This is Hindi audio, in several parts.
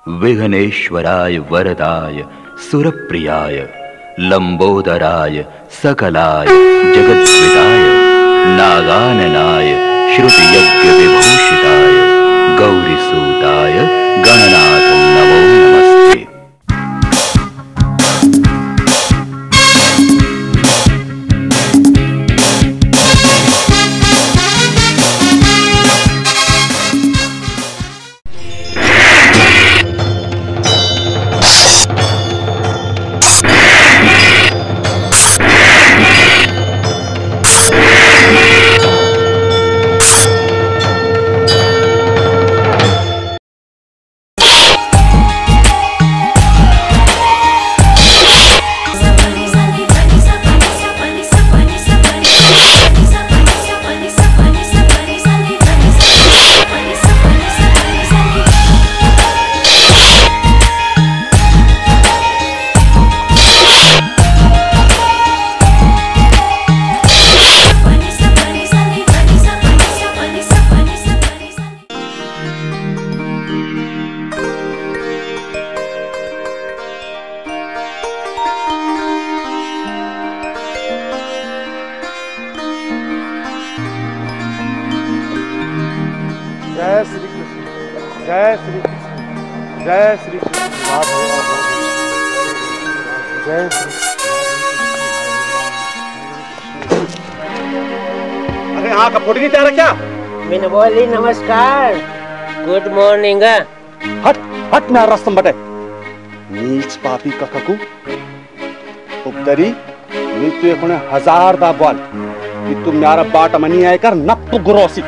विघ्नेश्वराय वरदाय सुरप्रियाय लंबोदराय सकलाय जगद्विदाय नागाननाय श्रुतियज्ञ विभूषिताय गौरीसूताय गणनाथ नमो नमस्ते। जय श्री कृष्ण, जय श्री कृष्ण, जय श्री कृष्ण, जय श्री। अरे हाँ का फोटो नहीं तैयार क्या? मैंने बोली नमस्कार, गुड मॉर्निंग। हट हट ना रस्तम बटे नीच पापी कककू उपदरी नी तू एक 1000 दा बोल कि तू म्यारा बाट मनी आए कर नप्पु गुरोसी।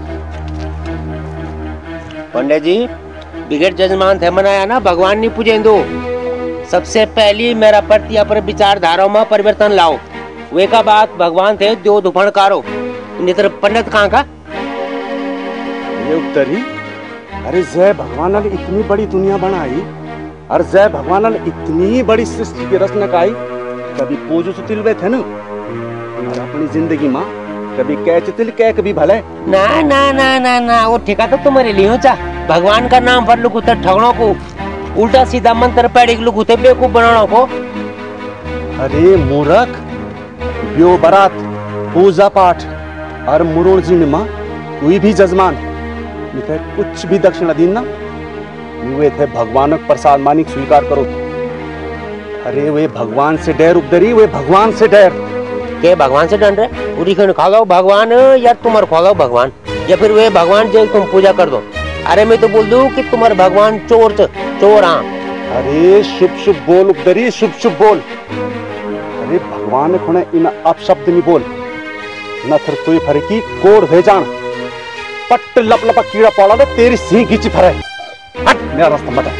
पंडित जी बिगड़ जजमान थे मनाया ना, भगवान नहीं पूजे दो। सबसे पहली मेरा प्रति अपर विचारधारा में परिवर्तन लाओ, वे का बात भगवान थे दो दुफण कारो नितर पंडित कहाँ का? ये उत्तरी अरे जय भगवान ने इतनी बड़ी दुनिया बनाई और जय भगवान ने इतनी बड़ी सृष्टि की रचना काई, कभी पूजो सुतिलवे थे न और अपनी जिंदगी माँ कभी कैचतिल कै कभी भले ना ना ना ना ना, वो ठेका तो तुम्हारे लिए हो चा। भगवान का नाम पर लोग उतर ठगड़ों को उल्टा सीधा मंत्र पैड़ी लोग उतर बेवकूफ बनाने को। अरे मूर्ख, ब्यो बारात पूजा पाठ और मुरुण जी में माँ कोई भी जजमान मिथे कुछ भी दक्षिणा दी ना वे थे भगवान प्रसाद मानिक स्वीकार करो। अरे वे भगवान से डर उपदरी, वे भगवान से डर के भगवान से डर रहे उरी खा लो भगवान या तुम्हारे खा लो भगवान या फिर वे भगवान जो तुम पूजा कर दो। अरे मैं तो बोल दूं कि तुम्हारे भगवान चोर चोर। हाँ अरे शुभ शुभ बोल उपदरी, शुभ शुभ बोल। अरे भगवान खुणे इन अपशब्द नहीं बोल न फिर कोई फरकी कोड भेजान पट्ट लप लपा कीड़ा पड़ा ना तेरी सिंह खींची फरे। हट मेरा रास्ता बता।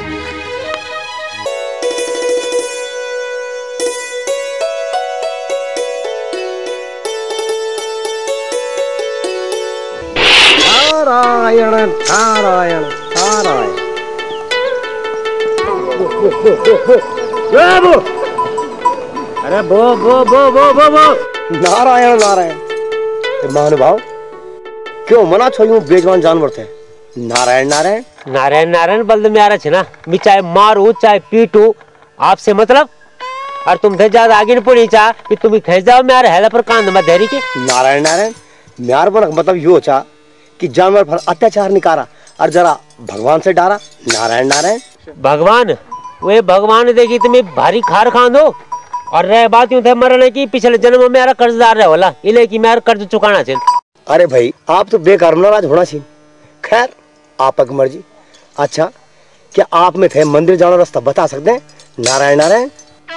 नारायण नारायण नारायण। अरे बो बो बो बो बो बो नारायण नारायण। महानुभाव क्यों मना छोयू बेजवान जानवर थे? नारायण नारायण नारायण नारायण बल्द में आ रहा ना, मैं चाहे मारू चाहे पीटू आपसे मतलब। और तुम थे ज्यादा आगे नहीं पड़ी चाह कि तुम थे जाओ मेरे हेला पर कांद मत धैर्य की। नारायण नारायण म्यार बन मतलब यो चाह कि जानवर पर अत्याचार निकारा और जरा भगवान से डारा। नारायण नारायण। भगवान वे भगवान देखी तुम्हें भारी खार खान दो और रह बात यूं थे मरने की पिछले जन्म में मेरा कर्जदार रहे वाला इले की मेरा कर्ज चुकाना चाहिए। अरे भाई आप तो बेकार नाराज होना चाहिए। खैर आपकी मर्जी। अच्छा क्या आप में थे मंदिर जाना रास्ता बता सकते हैं? नारायण नारायण।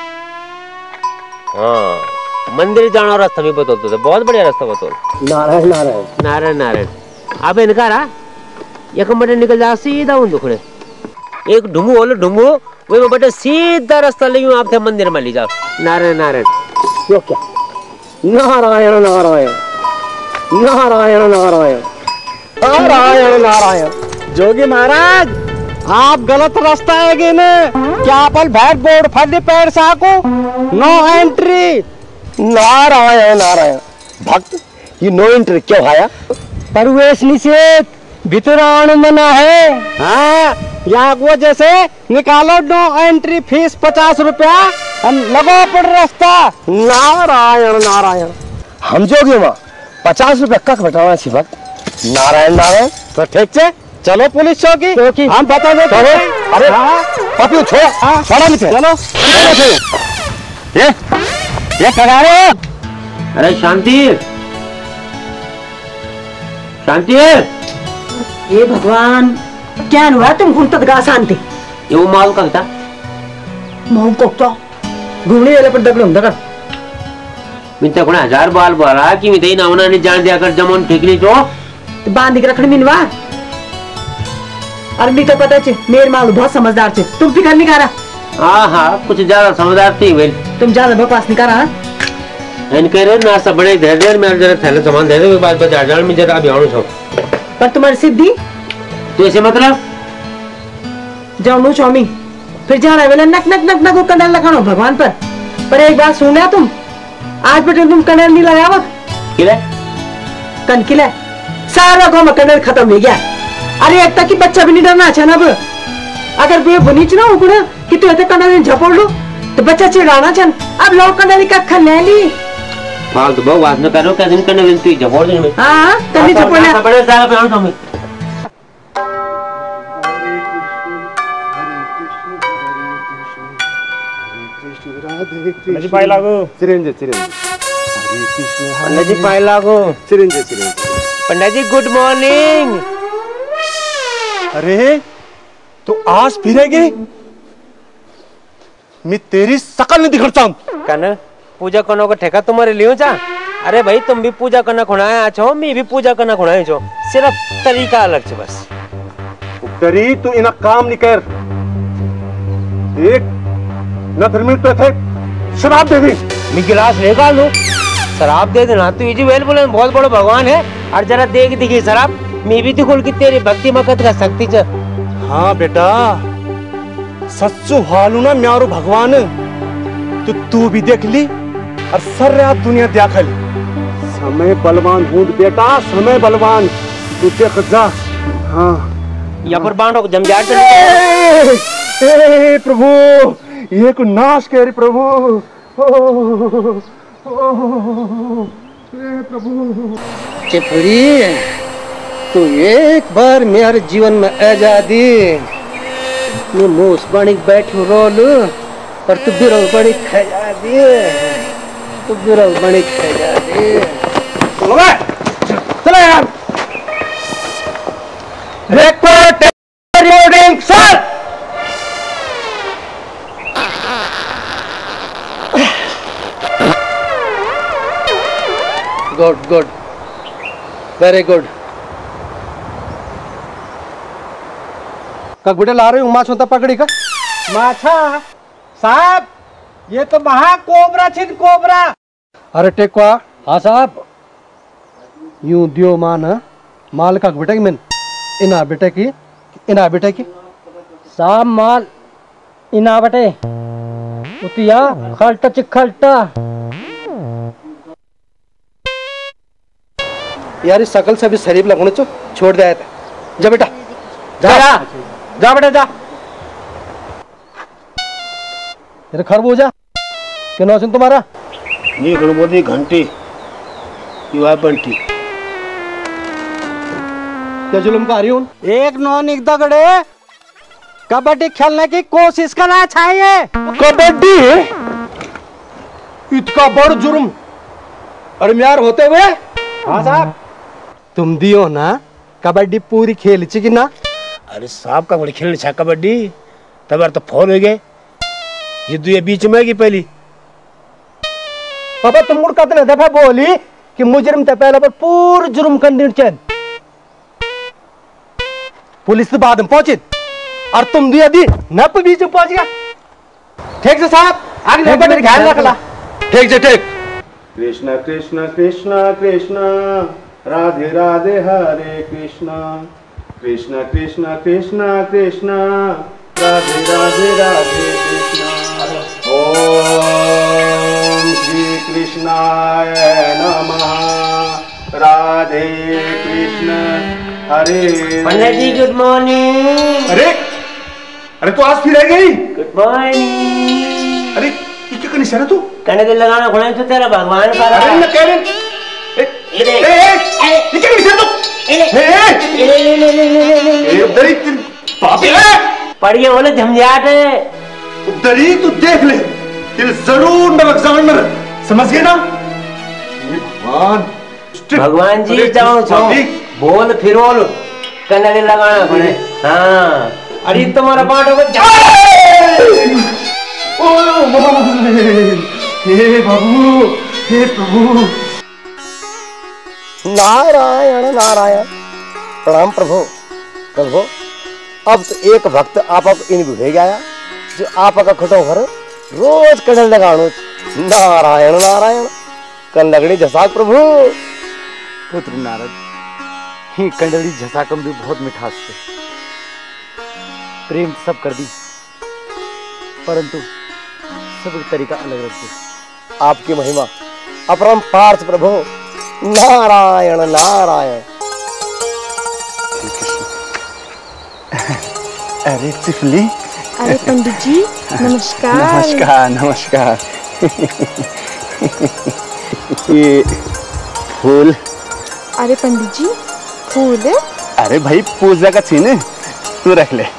हाँ मंदिर जाना रास्ता भी बतौल तो बहुत बढ़िया रास्ता बतौल। नारायण नारायण नारायण नारायण। अब इनका एक मटे निकल जा सीधा उन दुखड़े एक ढूंढू होलो ढूंढू वे में बटे सीधा रास्ता ले आप थे मंदिर में ले जाओ। नारायण नारायण। क्यों क्या? नारायण नारायण नारायण नारायण नारायण नारायण। जोगी महाराज आप गलत रास्ता है ने क्या पल बैठ बोर्ड फल पैर साको नो एंट्री। नारायण नारायण। भक्त ये नो एंट्री क्यों आया? प्रवेश निषेध भीतर आने मना है। हाँ यहाँ वजह से निकालो नो एंट्री फीस 50 रुपया लगो पड़ रास्ता। नारायण नारायण हम जोगे वहाँ 50 रुपया कक बटावा सिवा। नारायण नारायण तो ठीक से चलो पुलिस चौकी हम बता दो। अरे पपी छोड़ो छोड़ो मुझे चलो ये करा रहे। अरे शांति शांति ये भगवान क्या हुआ तुम घूम तक गा शांति ये वो माल का था मोह को तो घूमने वाले पर दगड़ दगड़ मिनता कोना 1000 बाल बोला कि मिते ना होना नहीं जान दिया कर जमन ठीक नहीं तो बांध के रखने मिलवा। अरे तो पता है मेरे माल बहुत समझदार थे तुम फिकर नहीं करा। हाँ हाँ कुछ ज्यादा समझदार थी वे तुम ज्यादा बकवास नहीं करा। इन कह रहे ना सब बड़े धैर्य में जरा थैले सामान दे दे एक बात बता जान में जरा अभी आऊं छो पर तुम्हारी सिद्धि तो ऐसे मतलब जाऊं चौमी फिर जा रहे नक नक नक नक कंडल लगानो भगवान पर एक बात सुन लिया तुम आज बेटे तुम कंडल नहीं लगावा किले कन किले सारा गांव में कंडल खत्म हो गया। अरे एक तक की बच्चा भी नहीं डरना अच्छा ना अब अगर वे बनीच ना उगड़ा कि तू ऐसे कंडल झपड़ लो तो बच्चा चिढ़ाना चल अब लोग कंडल का खा ले ली माल तो बहुत बात न करो क्या दिन करने विनती झपड़ दे में। हां कंडल झपड़ना बड़े साहब पे आऊं तो मैं जी पाई लागो चिरंजी चिरंजी हरे कृष्ण पंडित जी पाई लागो चिरंजी चिरंजी पंडित जी गुड मॉर्निंग। अरे तो आज फिरेगी मैं तेरी शकल नहीं दिखता हूँ। कन पूजा करने का ठेका तुम्हारे लियो जा। अरे भाई तुम भी पूजा करना खुनाया छो मैं भी पूजा करना खुनाया छो सिर्फ तरीका अलग छे बस। तेरी तू इना काम नहीं कर एक न फिर में तो थे शराब दे दी मैं गिलास लेकर लूं शराब दे देना तू इजी वेल बोले बहुत बड़ा भगवान है और जरा देख दिखी शराब मैं भी दिखोल की तेरी भक्ति मकत का शक्ति च। हाँ बेटा सच्चू हालू ना म्यारो भगवान तो तू भी देख ली और सर रात दुनिया देख ली। समय बलवान हूँ बेटा समय बलवान तू देख जा। हाँ यहाँ पर बांधो को जमजार चले प्रभु ये को नाश करे प्रभु प्रभु। चिपड़ी तू एक बार मेरे जीवन में आजादी मैं मूस बनी बैठू रोल और तू बिरल बनी खजा दी तू बिरल बनी खजा दी। चलो यार recording sir. Good good very good. का गुड़े ला रहे हो माछ होता पकड़ी का माछा साहब ये तो महा कोबरा छिन कोबरा। अरे टेकवा हाँ साहब यूं दियो मान माल का बेटे की मैन इना बेटे की साहब माल इना बटे उतिया खलटा चिखलटा। यार इस शकल से भी शरीफ लगने चो छोड़ दिया था। जा बेटा जा बेटा जा। तेरे खरबूजा क्या नाम है तुम्हारा? ये गणपति घंटी युवा बंटी क्या जुलम का रही हूँ? एक नॉन एक दगड़े कबड्डी खेलने की कोशिश करना चाहिए। कबड्डी इतना बड़ जुर्म और म्यार होते हुए हाँ साहब तुम दियो ना कबड्डी पूरी खेल कि ना? अरे साहब का बड़ी खेलने छा कबड्डी तब तो फोन हो गए ये दुए बीच में की पहली पापा तुम मुड़ कतने दफा बोली कि मुजरिम ते पहले पर पूर्ण जुर्म कंदीन चैन पुलिस तो बाद में पहुंची और तुम दिया दी न बीच में पहुंच गया। ठीक से साहब आगे मेरे ख्याल रखला। ठीक से ठीक। कृष्ण कृष्ण कृष्ण कृष्ण राधे राधे हरे कृष्ण कृष्ण कृष्ण कृष्ण कृष्ण राधे राधे राधे कृष्ण। ओम श्री कृष्णाय नमः। राधे कृष्ण हरे। Pandit ji good morning. अरे अरे तू आज फिर आ गई? Good morning. अरे ये क्या करनी सर तू? कने दिल लगाना खुले तो तेरा भगवान का। अरे न कह रहे ये क्या करनी सर तू? उधर ही पापी पढ़िए बोले झमझाट है। उधर ही तू देख ले, तेरे जरूर नरक जान में, समझ गए ना? भगवान भगवान जी जाओ बोल फिर बोल कने दिल लगाना खुले। हाँ अरे तुम्हारा पाठ होगा। हे बाबू, हे प्रभु। नारायण नारायण। प्रणाम प्रभु। प्रभु अब तो एक भक्त आप इन भेज गया जो आपका खटो भर रोज कड़ल लगाणो। नारायण नारायण कन लगड़ी झसाक प्रभु। पुत्र नारद, ही कंडली झसाकम भी बहुत मिठास थे। प्रेम सब कर दी, परंतु सब तरीका अलग रख दी। आपकी महिमा अपरंपार प्रभु। नारायण नारायण। अरे चिफली। अरे पंडित जी नमस्कार। नमस्कार नमस्कार। ये फूल। अरे पंडित जी फूल? अरे भाई पूजा का छीन तू रख ले।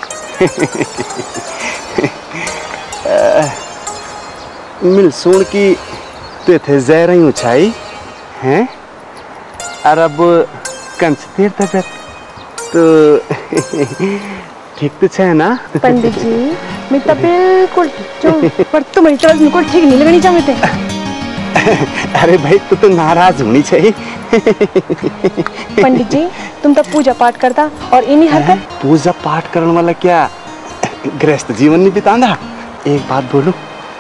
मिल सुन की तू थे जहर ही उछाई हैं और अब कंस तीर तबियत तो ठीक तो है ना? पंडित जी मैं तो बिल्कुल ठीक हूँ, पर तुम्हारी तरफ बिल्कुल ठीक नहीं लगनी चाहते। अरे भाई तू तो नाराज होनी चाहिए। पंडित जी तुम तो पूजा पाठ करता और इन्हीं हरकत। पूजा पाठ करने वाला क्या गृहस्थ जीवन नहीं बितांदा? एक बात बोलूं,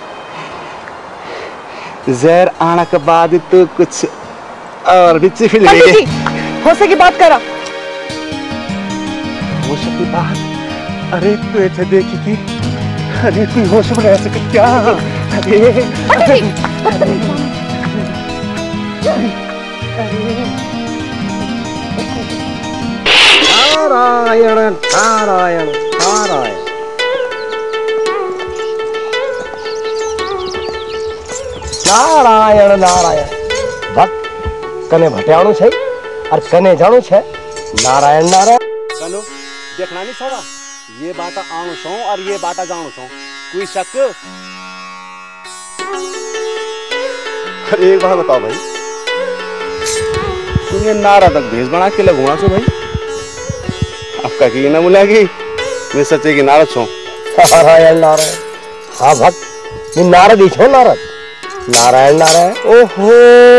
जहर आने के बाद तो कुछ और भी चिफिल गए। हो सके बात करा। हो सके बात? अरे तू ऐसे देखी थी? अरे तू होश में रह सके क्या? अरे नारायण नारायण नारायण। नारायण नारायण। भक्त कने भट्याणु छे और कने जाणु छे। नारायण नारायण। कनो देखना नहीं सवा, ये बाटा आणु छो और ये बाटा जाणु छो, कोई शक? अरे एक बात बताओ भाई, तुम्हें नारा तक भेज बना के लगुणा छो भाई? आपका की ना बोलेगी मैं सच्चे की नारद छो। नारायण नारायण। हाँ भक्त मैं नारद ही छो। नारद नारायण नारायण। ओहो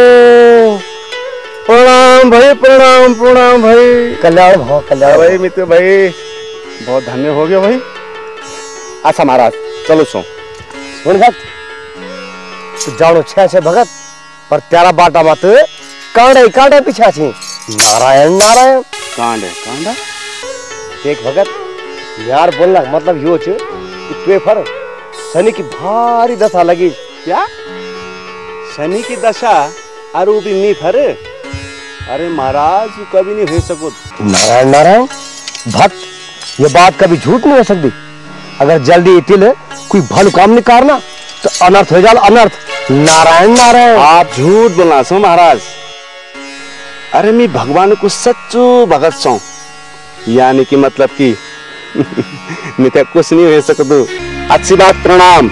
प्रणाम भाई, प्रणाम प्रणाम भाई। कल्याण भाव कल्याण भाई मित्र भाई, बहुत धन्य हो गया भाई। अच्छा महाराज चलो सो। सुन भक्त तू जानो छे से भगत, पर तेरा बाटा मत कांडे कांडे पीछा छी। नारायण नारायण। कांडे कांडा? देख भगत यार बोलना मतलब यो छ कि तुए पर शनि की भारी दशा लगी। क्या शनि की दशा? और वो भी मी फर? अरे महाराज कभी नहीं हो सको। नारायण नारायण। भक्त ये बात कभी झूठ नहीं हो सकती। अगर जल्दी इतिल कोई भल काम नहीं करना तो अनर्थ हो जाए अनर्थ। नारायण नारायण। आप झूठ बोलना सो महाराज। अरे मैं भगवान को सच्चो भगत सो, यानी कि मतलब कि मैं तो कुछ नहीं हो सकता। अच्छी बात, प्रणाम।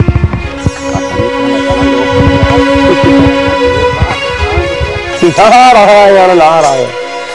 नारायण नारायण।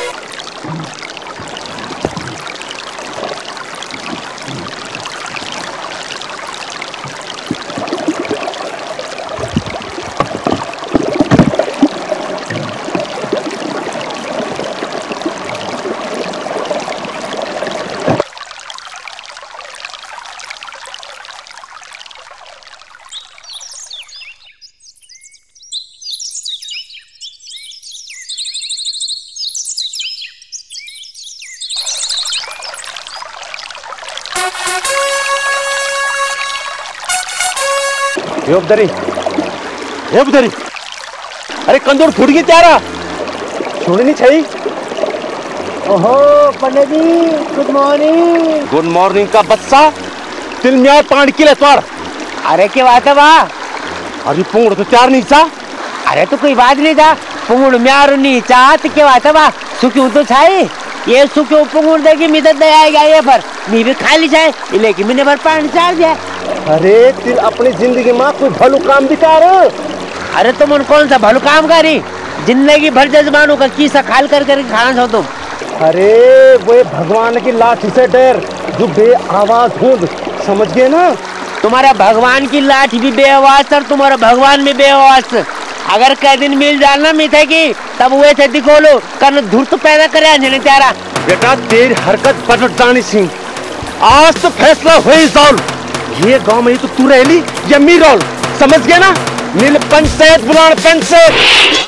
उधरी अरे कंदोर फूट गई त्यारा, छोड़नी चाहिए। ओहो Pandit ji good morning. Good morning का बच्चा, तिल म्यार पांड किले तोड़। अरे क्या बात है वाह? अरे पुंगड़ तो त्यार नहीं चा। अरे तो कोई बात नहीं था, पुंगड़ म्यार नहीं चाहत क्या बात है वाह? सुक्यों तो छाई ये सुक्यों पुंगड़ देगी मिदत दे आएगा ये पर मी भी खाली जाए लेकिन मैंने भर पानी चार दिया। अरे तिल अपनी जिंदगी में कोई भलू काम भी कर। अरे तुम उन कौन सा भलू काम करी? जिंदगी भर जजमानों का कीसा खाल कर खाना छो तुम। अरे वो भगवान की लाठी से डर जो बे आवाज हूँ, समझ गए ना? तुम्हारा भगवान की लाठी भी बेआवाज सर, तुम्हारा भगवान भी बेआवाज। अगर कई दिन मिल जाना मिठे की तब वे थे दिखो लो कन धुर तो पैदा करे अंजने त्यारा। बेटा तेरी हरकत पलट जानी सिंह, आज तो फैसला हो ही जाओ। ये गांव में ही तो तू रहली या मी रोल, समझ गया ना? मिल पंचायत बुलान पंचायत।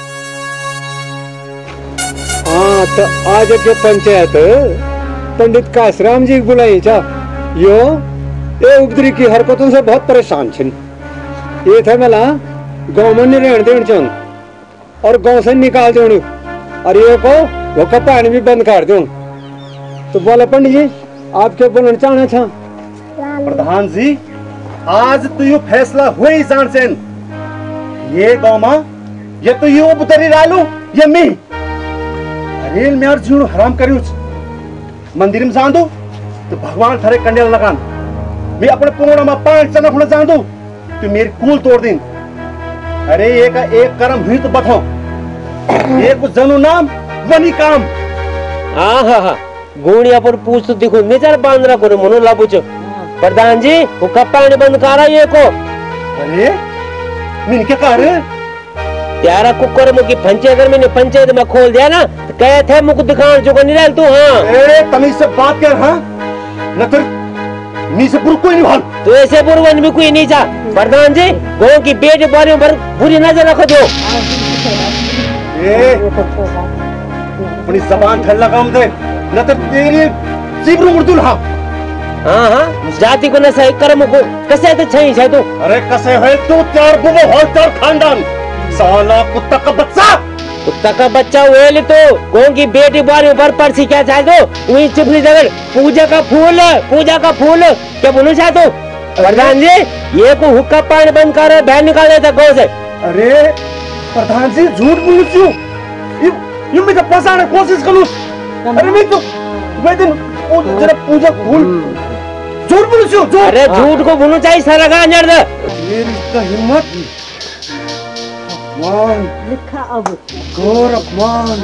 हाँ तो आज के पंचायत पंडित काशराम जी बुलाई चा यो ये उपद्री की हरकतों से बहुत परेशान छिन। ये थे मला गाँव में नहीं रहने देना चाहूँ और गाँव से निकाल दूँ और ये को वो का पानी भी बंद कर दूँ। तो बोला पंडित जी आप क्या बोलना चाहना था? प्रधान जी आज तो यो फैसला हुए ही जान से ये गाँव में ये तो यो बुतरी डालू ये मी अरेल में और जीवन हराम करूँ मंदिर में जान दो तो भगवान थारे कंडेल लगान। मैं अपने पुंगड़ा में 5 चना खुना जान दू तो मेरी कूल तोड़ दिन। अरे एक कर्म हुई तो बठो एक जनु नाम वनी काम। हाँ हाँ हाँ गोणिया पर पूछ तो दिखो नेचर बांध रखो रे मनो लाबुच। प्रधान जी वो कप्पा ने बंद करा ये को। अरे मैंने क्या कहा रे? त्यारा कुकर मुकी पंचायत मैंने पंचायत में खोल दिया ना तो कहे थे मुझको दिखान जो नहीं डाल तू। हाँ अरे तमीज से बात कर। हाँ न तो नी से बुर कोई नहीं भाल तो ऐसे बुरवन भी कोई नहीं जा। प्रधान जी गाँव की बेटी बारी पर बुरी नजर रखो दो। अपनी जबान ठल्ला काम दे न तो तेरी जीवरू मुर्दुल। हाँ हाँ हाँ जाति को न सही कर्म को कैसे तो छही है तू। अरे कैसे है तू? चार बुबो हो चार खानदान साला कुत्ता का बच्चा। कुत्ता का बच्चा हुए तो गाँव की बेटी बारी पर परसी क्या चाहे तो वही चिपली जगह पूजा का फूल क्या बोलना चाहे तो? प्रधान जी ये को हुक्का पानी बंद कर बहन निकाल देता गाँव से। अरे प्रधान जी झूठ बोलू क्यों? ये मैं तो फंसाने कोशिश करूँ। अरे मैं तो दिन जरा पूजा भूल झूठ बोलू क्यों? अरे झूठ को बोलना चाहिए सारा गाँव जड़ दे। ये इसका हिम्मत मान लिखा अब गौर अपमान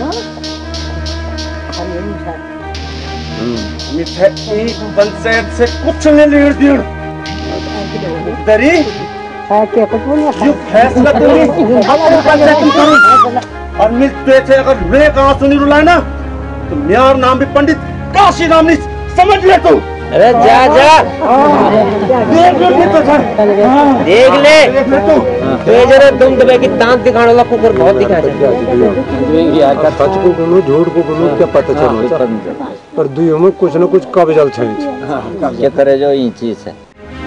मिठे एक पंचायत से कुछ नहीं लेड़ दिया दरी ये फैसला तुम्हें अपने पंचायत में करूं और मिलते थे। अगर मैं कहाँ सुनी रुलाए ना तो मेरा नाम भी पंडित काशी नाम नहीं समझ ले तू। अरे जा देख ले तो ये जरा तुम तो की दांत दिखाने वाला कुकर बहुत दिखा यार का सच को बोलो झूठ को बोलो क्या पता चलो पर दुइयों में कुछ न कुछ कब्जल छे। ये करे जो ये चीज है।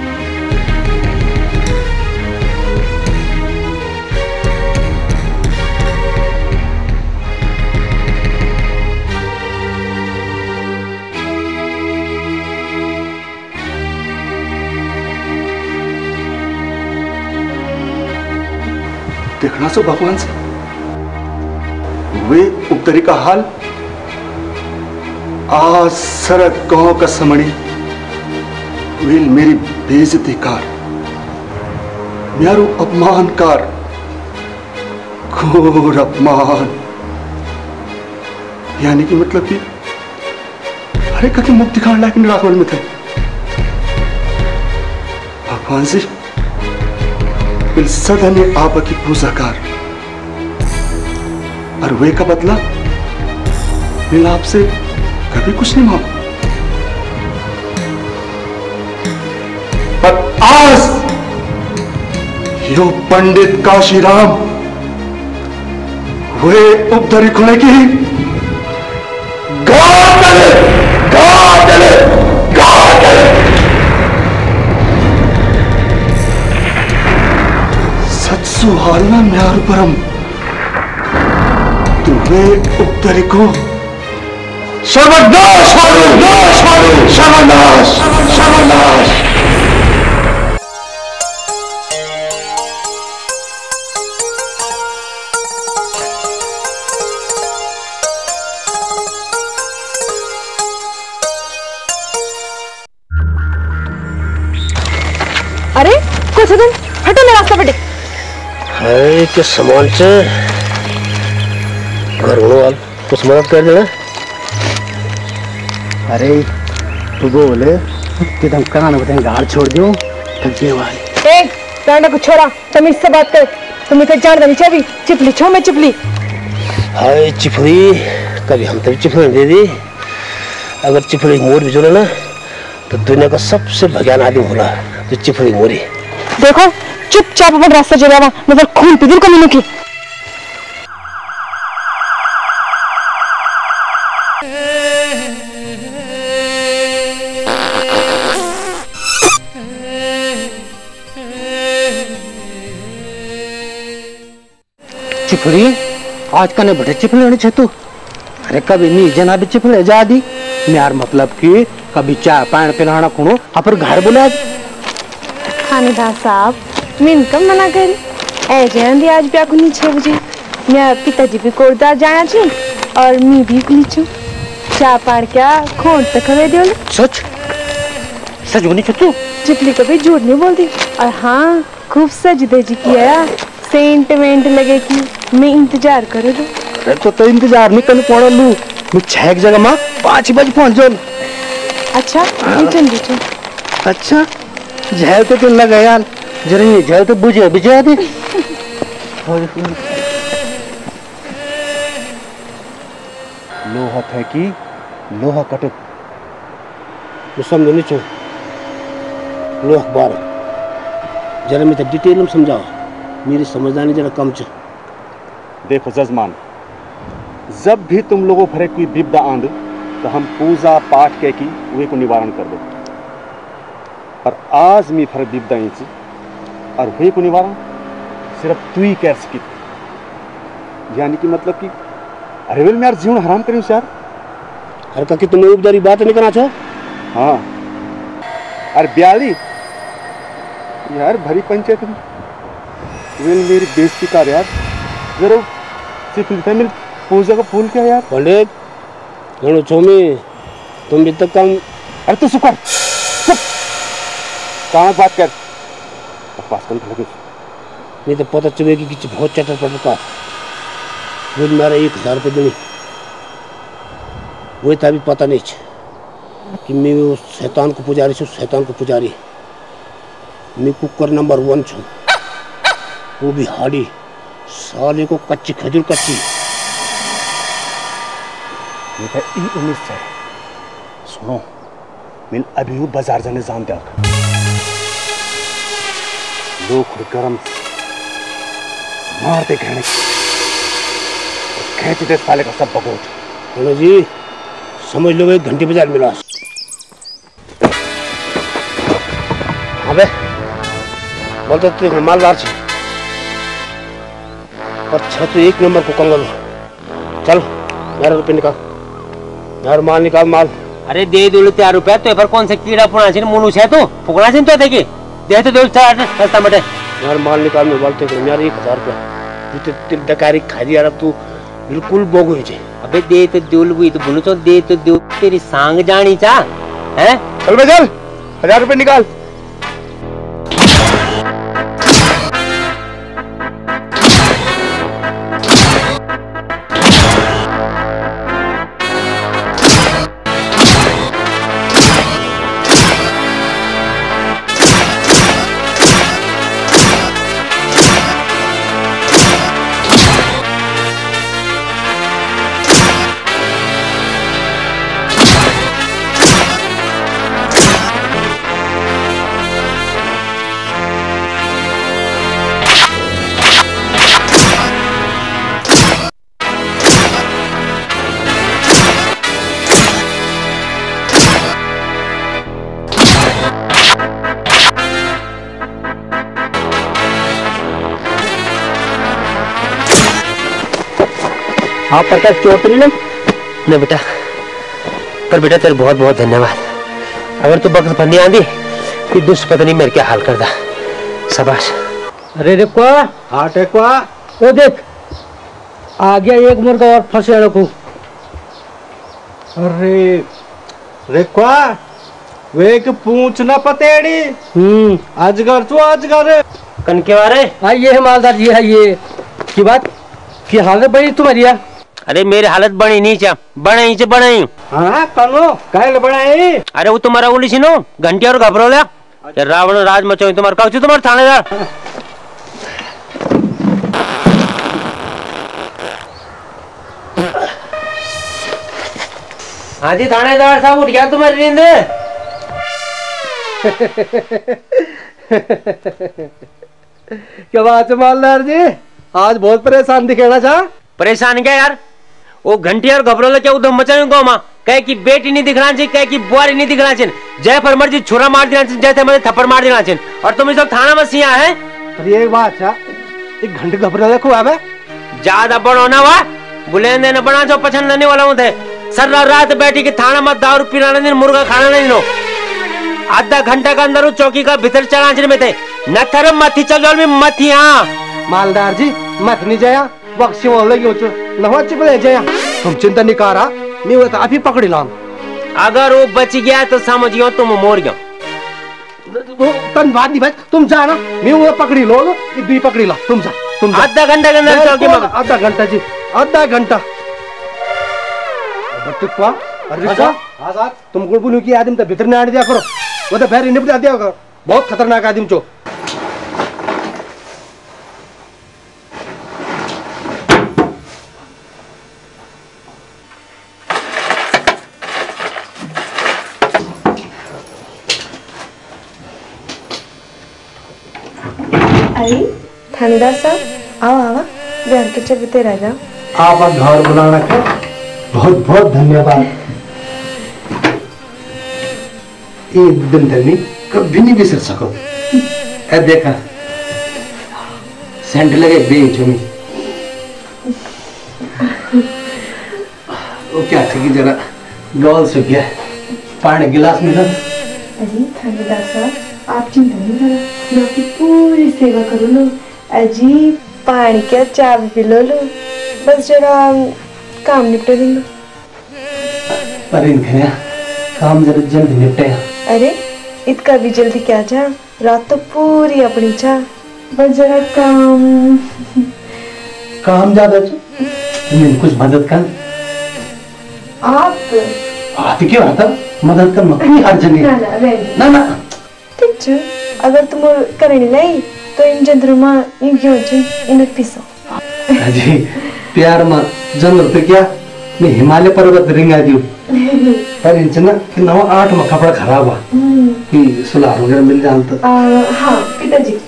देखना सो भगवान से वे उपतरी का हाल आज सरक गांव का समणी वे मेरी बेइज्जती कार म्यारू अपमान कार घोर अपमान यानी कि मतलब कि हरे का मुख दिखाने लायक निराकरण में थे। भगवान जी सदा ने आप की पूजा कर और वे का बदला मिला आपसे कभी कुछ नहीं मांगा। पर आज यो पंडित काशीराम वे उपधरी खुने की सुहालना म्यार परम तुम्हें उपतरी को सर्वनाश सर्वनाश सर्वनाश सर्वनाश अरे कुछ दिन हटो मेरे रास्ते पे। है के सामान से घर वाल कुछ मदद कर देना। अरे तू बोले कि तुम कहाँ बताएं गाड़ छोड़ दो थके वाले। ए टांडा को छोड़ा तुम इससे बात कर। तुम इसे जान दे भी चिपली छो मैं चिपली। हाय चिपड़ी कभी हम तभी चिपड़ी दे दी। अगर चिपड़ी मोर भी जोड़े ना तो दुनिया का सबसे भगवान आदमी होला तो चिपड़ी मोरी। देखो चुपचाप अपन रास्ता चलावा मतलब खून पिघल को मिलूंगी। चिपड़ी आज कने बड़े चिपले छे तू। अरे कभी नी जना भी चिपले जा दी यार मतलब कि कभी चाय पान पिलाना कुणो अपर घर बुला थानेदार साहब मैं इनका मना करी ऐ जयंती आज भी आकुनी 6 बजे मेरा पिताजी भी कोटदार जाना छी और मैं भी कुली छू चाय पान क्या खोट तक हवे दियो। सच सच बोली तू। चिपली कभी झूठ नहीं बोलती। और हाँ खूब सज धज किया सेंट वेंट लगे कि मैं इंतजार करूँ। अरे तो इंतजार नहीं कर पड़ा लू मैं 6 जगह में 5 बजे पहुंच जाऊँ। अच्छा नीचे अच्छा झेल तो तुम लगा यार जरा ये झेल तो बुझे बुझा दे। लोहा थे कि लोहा कटे समझो नहीं छो लोह बार जरा मैं तो डिटेल में समझाओ मेरी समझदारी जरा कम छ। देखो जजमान, जब भी तुम लोगों पर कोई विपदा आंद तो हम पूजा पाठ के की वे को निवारण कर दो। और आज मी फर विपदा ही और वे को निवारण सिर्फ तू ही कर सकी। यानी कि मतलब कि अरे वेल मैं यार जीवन हराम करी यार। अरे काकी तुम उपदारी बात नहीं करना छो। हाँ अरे ब्याली यार भरी पंचायत में वेल मेरी बेइज्जती कर यार। जरा सिर्फ मिल पूजा का फूल क्या यार। पंडित गणो छोमी तुम भी तक काम। अरे तू सुकर चुप कहाँ बात कर पास कर लगे नहीं तो पता चले कि किसी बहुत चटर पटर का वो मेरा 1000 रुपये देनी वो था भी पता नहीं कि मैं वो शैतान को पुजारी छू। शैतान को पुजारी मैं कुकर नंबर 1 छू वो भी हाड़ी साले को कच्ची खजूर कच्ची। ये तो ई उम्मीद से सुनो मैं अभी वो बाजार जाने जान दिया लोग गरम मारते कहने खेचते साले का सब बगोट। जी समझ लो एक घंटे बाजार मिला। अबे बोलते तो मालदार छे और छह तो 1 नंबर को कंगल। चल मेरा रुपये निकाल यार माल निकाल माल। अरे दे दो 4 रुपया तो पर कौन से कीड़ा पुणा छे मुनु छे तो फुकना छे तो देखे दे तो 4 रास्ता मटे यार माल निकाल में बोलते तो यार 1000 रुपया तू तो डकारी खा दिया। अब तू बिल्कुल बोगो है। अबे दे तो दूल हुई तो बुनु तो दे तो दो तेरी सांग जानी चा हैं। चल बे चल 1000 रुपये निकाल। हाँ प्रकाश चौधरी ने नहीं बेटा पर बेटा तेरे बहुत बहुत धन्यवाद। अगर तू बख्श बंदी आंदी तो दुष्ट पत्नी मेरे क्या हाल कर दा। शाबाश। अरे रेकुआ हाँ टेकुआ वो देख आ गया एक मुर्गा और फंसे रखू। अरे रेकुआ वे के पूछ न पतेड़ी अजगर तो अजगर कन के बारे ये है मालदार जी है ये की बात की हालत बड़ी तुम्हारी है। अरे मेरी हालत बनी नहीं चा बड़ी हाँ कनो काहे बनाई। अरे वो तुम्हारा उली सी नो घंटी और घबरो लिया रावण राज मचो तुम्हारा कहू तुम्हारा थानेदार। हाँ जी थानेदार साहब उठ गया तुम्हारी नींद। क्या बात है मालदार जी आज बहुत परेशान दिखेना चाह। परेशान क्या यार वो घंटी और घबरो ले क्या उधम मचाऊं गाँव में कहे की बेटी नहीं दिखना चाहिए कहे की बुआरी नहीं दिखना चाहिए जय फरमर जी छुरा मार देना चाहिए जय मुझे थप्पड़ मार देना चाहिए और तुम इस वक्त थाना में सिया है। अरे एक बात है एक घंटे घबरा देखो अब ज्यादा बड़ो ना हुआ बुलेंदे न बना जो पसंद नहीं वाला थे सर रात बैठी के थाना में दारू पीना नहीं मुर्गा खाना नहीं लो आधा घंटा का अंदर चौकी का भीतर चढ़ा में थे न थर मथी चल में मथी। हाँ मालदार जी मत नहीं जाया बक्सी लगी न जाया तुम चिंता नहीं करा मैं वो अभी पकड़ी लाऊं। अगर वो बच गया तो समझियो तुम मोर गयो। तन बात नहीं भाई तुम जा ना मैं वो पकड़ी लो भी पकड़ी ला तुम जा आधा घंटा के अंदर चौकी में आधा घंटा जी आधा घंटा। तुम गुड़बुल की आदमी तो भीतर नहीं आने दिया करो वो तो बाहर निपटा दिया करो बहुत खतरनाक आदमी चो। अरे थानेदार साहब आओ आओ घर के चबूते रह जाओ। आप घर बुलाना का बहुत बहुत धन्यवाद। एक दिन तक नहीं कभी नहीं बिसर सको। ऐ देखा सेंट लगे बेच में वो क्या थी कि जरा गौल से गया पानी गिलास मिला। अरे थानेदार साहब आप चिंता नहीं करो मैं आपकी पूरी सेवा करूँ लो। अजी पानी क्या चाय पी लो बस जरा काम निपटा दूंगा। पर इनका काम जरा जल्दी निपटे। अरे इतना भी जल्दी क्या चाह रात तो पूरी अपनी चाह बस जरा काम ज्यादा तुम्हें कुछ मदद कर आप क्यों आता मदद कर मत हर जगह ना ठीक है अगर तुम करने लाई तो इन जंद्रमा इन क्यों इन पीसो। जी प्यार में जंगल पे क्या मैं हिमालय पर्वत रिंगा दियो पर इन ना कि नवा 8 में कपड़ा खराब हुआ कि सुलार वगैरह मिल जाए तो। हाँ पिताजी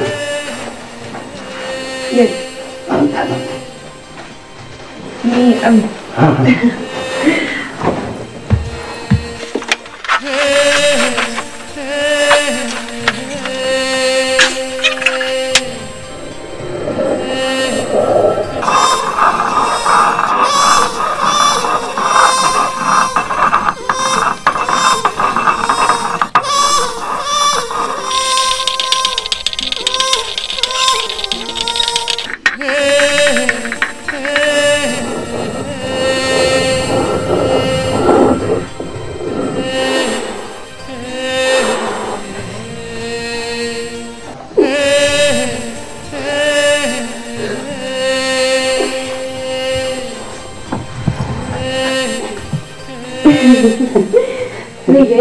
ये हाँ नहीं गई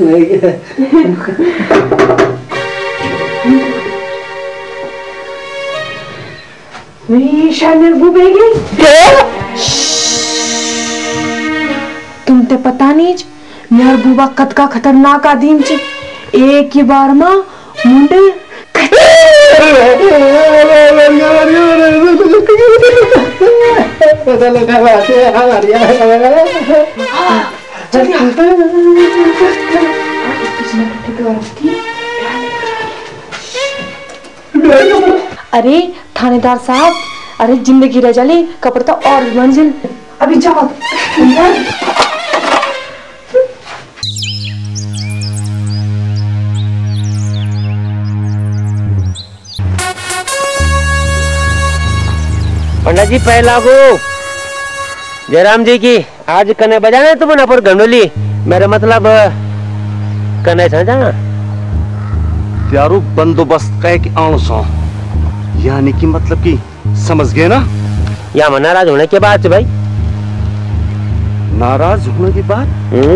तुम ते पता नहीं मेरा बुबा कद का खतरनाक आदमी चे एक ही बार में मुंडे अरे थानेदार साहब अरे जिंदगी रह जाली कपड़ तो और मंजिल अभी जाओ। पंडित जी पहला को जयराम जी की आज कने बजाना तुम ना पर गंडोली मेरा मतलब कने छा जाना त्यारू बंदोबस्त कह के आऊं सो, यानी कि मतलब कि समझ गए ना? या मैं नाराज होने के बाद से भाई। नाराज होने की बात?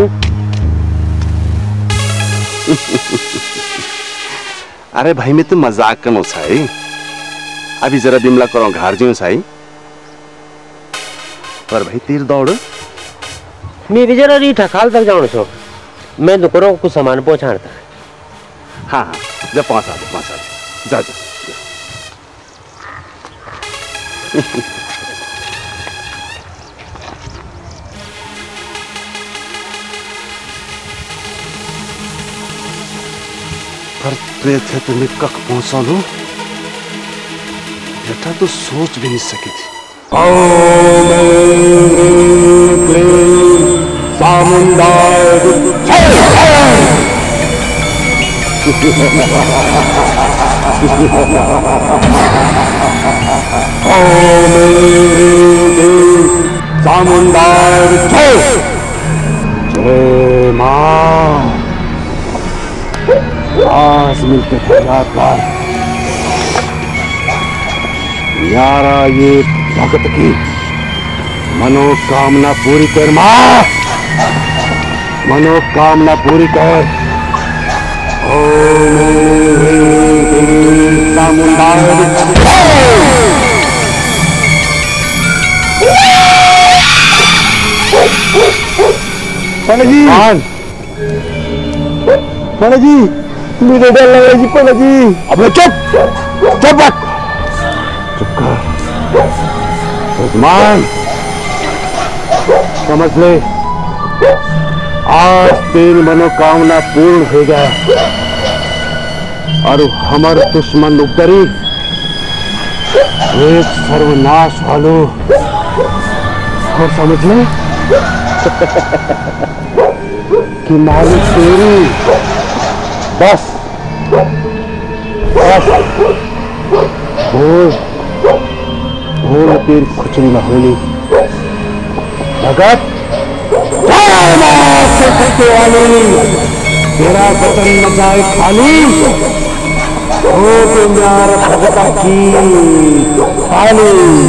अरे भाई मैं तो मजाक करो साई, अभी जरा दिमला करो घर जो साई। पर भाई तीर दौड़ मैं भी जरा रीठा खाल तक जाऊँ सो, मैं तो करो कुछ सामान पहुँचाता। हाँ हाँ जब पहुँचा दे जा जा। पर थे तुम्हें कख पहुंचा लू बेटा तो सोच भी नहीं सकी थी। जय मां, आज मिलते हैं रात बार यारा, ये भगत की मनोकामना पूरी कर मां, मनोकामना पूरी कर। पंडित जी मुझे डर लग रहा है जी। पंडित जी अब चुप चुप कर उस्मान, समझ ले आज तेरी मनोकामना पूर्ण हो गया और हमारे दुश्मन उगरी एक सर्वनाश वालो और समझ ले कि मालिक तेरी बस भूल तेरी खुचरी में होली भगत तेरा बचन न जाए खाली, हो तो प्यार भगत की खाली।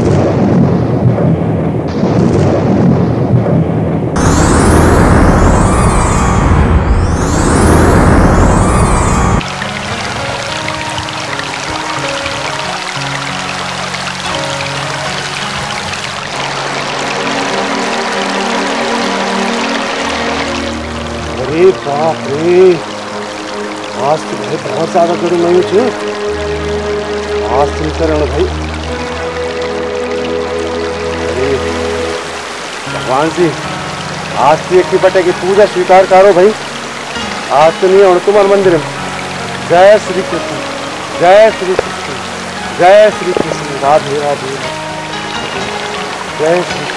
अरे बाप रे, आज तो भाई बहुत ज्यादा गड़ू नहीं छे। आज तुम करो भाई। अरे भगवान जी, आज की एक बटे की पूजा स्वीकार करो भाई। आज तो नहीं होना तुम्हारे मंदिर में। जय श्री कृष्ण, जय श्री कृष्ण, जय श्री कृष्ण, राधे राधे, जय श्री कृष्ण।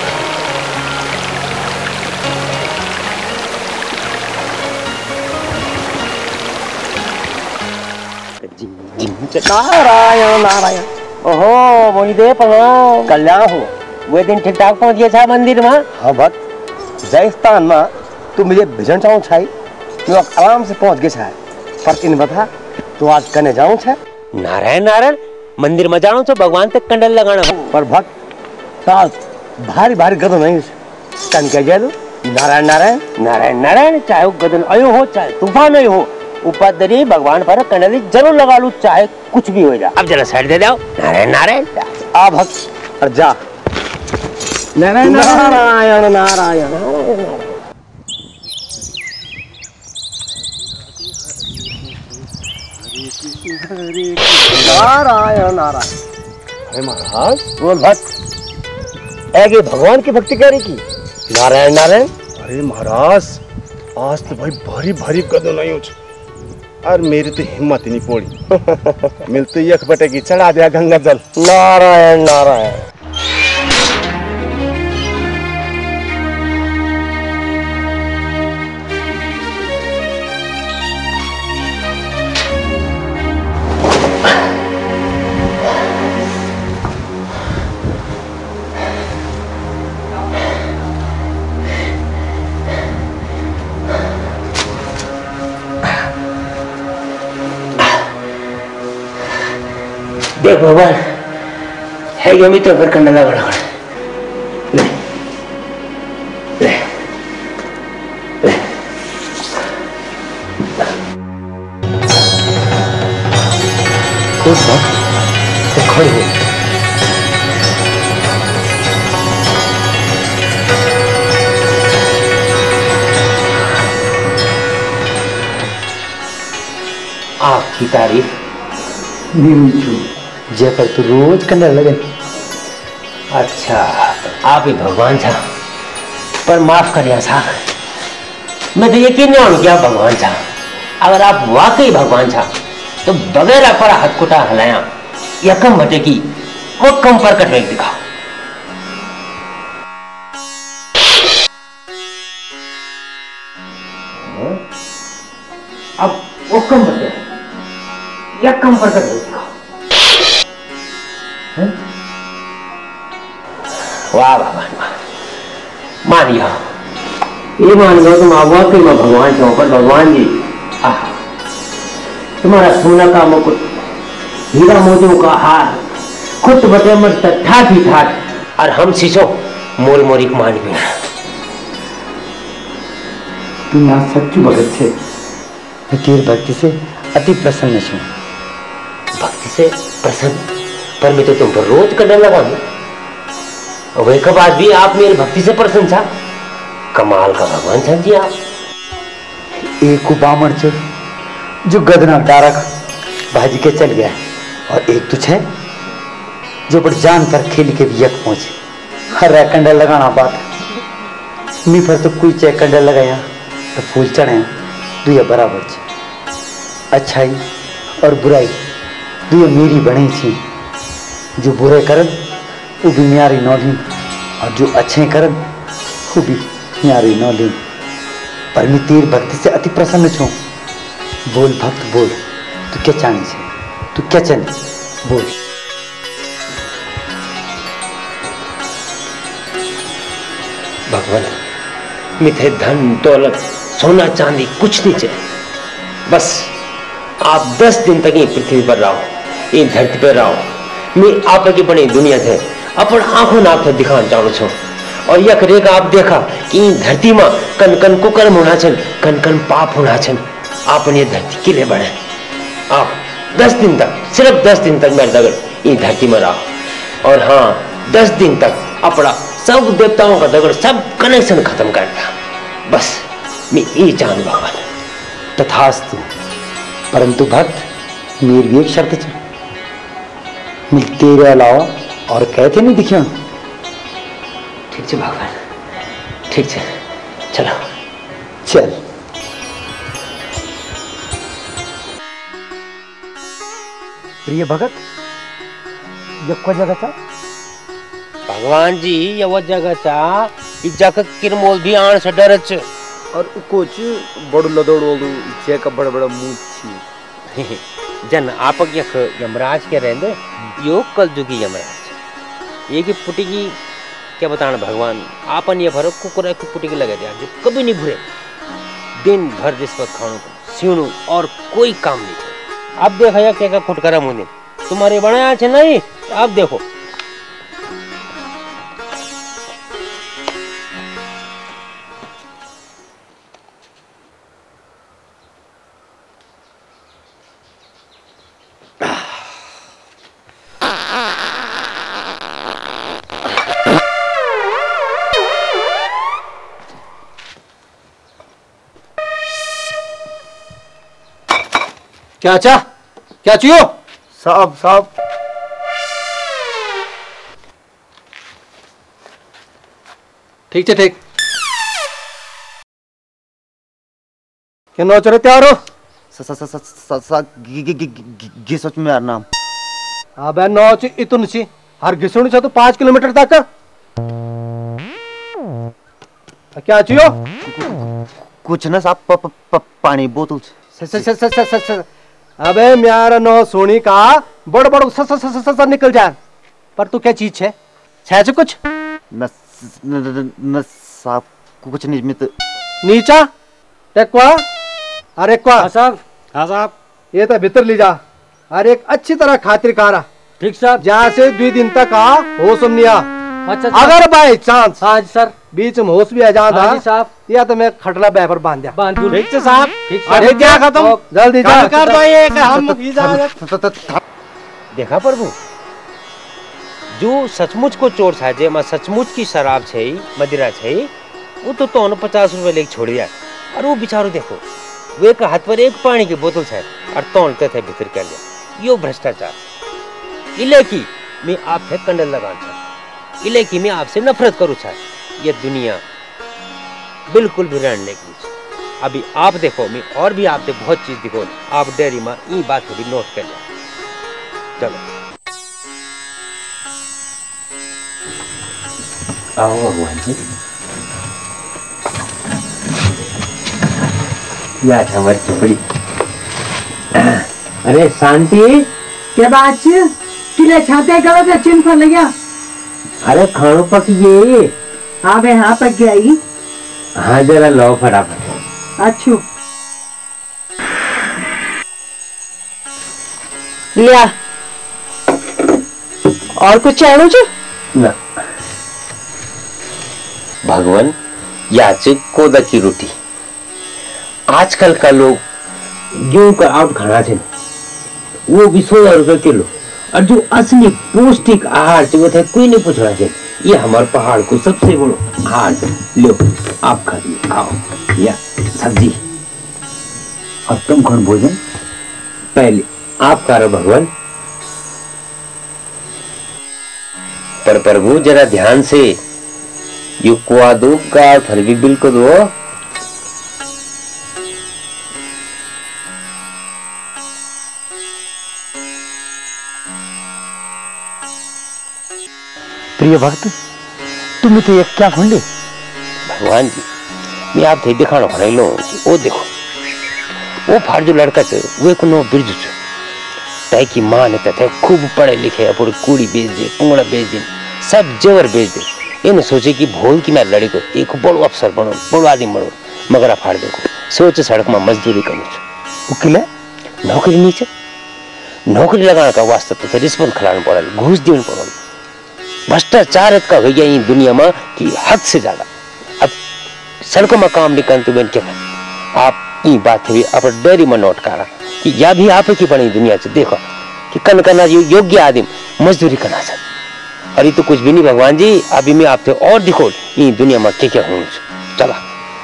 नारायण नारायण। ओहो मोहिदेव प्रणाम, कल्याण हो। वे दिन ठीक ठाक पहुंच गया था मंदिर में? हाँ भक्त, जय स्थान में तू मुझे भिजन चाहूँ छाई, मैं आराम से पहुंच गए छाई। पर इन बता तू आज कने जाऊँ छाई? नारायण नारायण, मंदिर में जाऊँ तो भगवान तक कंडल लगाना। पर भक्त ताल भारी भारी गदन नहीं कन कह जाए नारायण नारायण नारायण नारायण, चाहे वो गदन अयो हो चाहे तूफान अयो हो, उपद्री भगवान पर कंडली जरूर लगा लू, चाहे कुछ भी हो जाए। अब जरा साइड दे दो। नारायण नारायण आ भक्त और जा। नारायण नारायण नारायण नारायण नारायण। अरे महाराज बोल भक्त, आगे भगवान की भक्ति करे की नारायण नारायण। अरे महाराज आज तो भाई भारी भारी कदम नहीं हो और मेरी तो हिम्मत ही नहीं पड़ी। मिलते ही एक बटे की चढ़ा दिया गंगा जल। नारायण नारायण। देख भगवान है ये भी तो फिर कंडा लगा ले ले ले उस वक्त तो खड़े हो आपकी तारीफ जय पर तू रोज कंडा लगे। अच्छा तो आप ही भगवान था पर माफ करिए साहब मैं तो यकीन नहीं हूं कि आप भगवान था। अगर आप वाकई भगवान था तो बगैर अपरा हथकुटा हलाया या कम बटे की वो कम पर कट दिखाओ। अब वो कम बटे या कम पर कट दिखाओ। वाह भगवान वाह मान लिया ये मान लो तुम आप वाकई में भगवान छो। पर भगवान जी तुम्हारा सोना का मुकुट हीरा मोतियों का हार खुद बटे मत ठाठ ही ठाठ और हम शीशो मोल मोरी मान भी तुम यहाँ सच्चू भगत से मैं तेरी भक्ति से अति प्रसन्न छू। भक्ति से प्रसन्न पर मैं तो तुम पर रोज कदम लगाऊं वही के बाद भी आप मेरी भक्ति से प्रसन्न था। कमाल का भगवान था जी आप। एक बामण से जो गदना डारक भाजी के चल गया और एक तुझ है जो बड़ जान पर खेल के भी यक पहुंचे। हर कंडा लगाना बात मी पर तो कोई चेक कंडा लगाया तो फूल चढ़े दुया बराबर छे। अच्छाई और बुराई दुया मेरी बनी थी। जो बुरे करन वो भी म्यारी नौली और जो अच्छे करन वो भी म्यारी नौली। पर मैं तेरी भक्ति से अति प्रसन्न छूं। बोल भक्त बोल तू क्या चाहनी से तू क्या चाहनी बोल। भगवान मिथे धन दौलत सोना चांदी कुछ नहीं चाहिए। बस आप 10 दिन तक ये पृथ्वी पर रहो ये धरती पर रहो। मैं आप की बनी दुनिया थे अपन आंखों नाक थे दिखाना चाहूँ छो। और यक रेखा आप देखा कि धरती में कन कन कुकर्म होना छन कन कन पाप होना छन। आपन ये धरती के लिए बढ़े आप 10 दिन तक सिर्फ 10 दिन तक मेरे दगड़ ये धरती में रहो। और हाँ 10 दिन तक अपना सब देवताओं का दगड़ सब कनेक्शन खत्म कर दिया। बस मैं ये चाहूँ भगवान। तथास्तु। परंतु भक्त मेरी भी एक शर्त है मैं तेरे अलावा और कहते नहीं दिखिया। ठीक है भगवान ठीक है चलो चल। प्रिय भगत ये को जगह था भगवान जी ये वो जगह था कि जग किरमोल भी आन से डर छ और कुछ बड़ लदोड़ जे का बड़ा बड़ा मुंह छी। जन आपक यख यमराज के रहंदे यो कलजुगी यमराज ये की पुटी की क्या बताना भगवान। आपन ये भरो कुकुर की पुटी की लगे दिया जो कभी नहीं भूरे दिन भर रिश्वत खाणु सीणु और कोई काम नहीं। अब देखा या क्या खुटकरा मुझे तुम्हारे बनाया छे नहीं। अब देखो क्या चा क्या चाहिए साहब साहब। ठीक है ठीक क्या नौचरे तैयार हो। सच में यार नाम अब नौच इतुन सी हर घिसुण तो 5 किलोमीटर तक क्या चाहिए। कुछ ना साहब पानी बोतल। अबे म्यारा नो सोनी का बड़ बड़ स निकल जाए। पर तू क्या चीज है कुछ न साहब कुछ नहीं मित नीचा टेकवा। अरे क्वा साहब हाँ साहब ये तो भीतर ले जा। अरे एक अच्छी तरह खातिर कारा ठीक साहब। जहाँ से 2 दिन तक आ होश में नहीं आ। अच्छा अगर बाय चांस हाँ जी सर बीच में होश भी आ जाता हाँ जी साहब या तो मैं खटला बैपर बांध दिया। बांध दूँ। ठीक से साहब। ठीक अरे क्या खत्म जल्दी जा कर दो ये कि हम इजाजत। देखा प्रभु जो सचमुच को चोर साजे में सचमुच की शराब छे मदिरा छे वो तो 50 रुपए लेके छोड़ दिया और वो बेचारो देखो वे का हाथ पर एक पानी की बोतल है और तोड़ते थे भीतर कर लिया। यो भ्रष्टाचार इले की मैं आप थे कंडल लगान छा इले की मैं आपसे नफरत करूँ छा। ये दुनिया बिल्कुल भी रणने की अभी आप देखो मैं और भी आपसे बहुत चीज दिखो आप डेयरी में ई बात भी नोट कर लिया। चलो आओ भगवान जी या हमारी चपड़ी। अरे शांति क्या बात किले छाते गलत है चिन्ह लग गया। अरे खानो पक गए। हाँ बे हाँ पक गया। हाँ जरा लो फटाफट। अच्छू लिया और कुछ चाहूँ ना भगवान याच कोदा की रोटी। आजकल का लोग गेहूं का आउट खाना चाहिए वो भी 16 रुपए किलो और जो असली पौष्टिक आहार चाहिए वो कोई नहीं पूछ रहा चाहिए। ये हमारे पहाड़ को सबसे बड़ा आहार लो आप खाइए आओ या सब्जी और तुम कौन भोजन पहले आप करो भगवान। पर प्रभु जरा ध्यान से यू कुआ दो गाड़ फल भी बिल्कुल दो। प्रिय भक्त तुम्हें तो एक क्या फंडे भगवान जी मैं आप थे दिखाना खड़े लो कि वो देखो वो फाड़ जो लड़का से वो एक नो बिरजू से तय की मां ने थे खूब पढ़े लिखे अपनी कुड़ी बेच दे पुंगड़ा बेच दे सब जेवर बेच दे। इन्हें सोचे कि भोल की मैं लड़ी को एक बड़ो अफसर बनो बड़ो आदमी बनो मगर फाड़ देखो सोचे सड़क में मजदूरी करूँ उकिले नौकरी नीचे नौकरी लगाने का वास्ते तो रिश्वत खिलाना पड़ा घूस देना पड़ा। भ्रष्टाचार इतना हो गया इन दुनिया में कि हद से ज्यादा। अब सड़कों में काम नहीं करते बन क्या आप ये बात भी अपने डेयरी में नोट करा कि या भी आप की बनी दुनिया से देखो कि कन करना योग्य आदमी मजदूरी करना चाहिए। और ये तो कुछ भी नहीं भगवान जी अभी मैं आपसे और दिखो ये दुनिया में क्या क्या होना चला।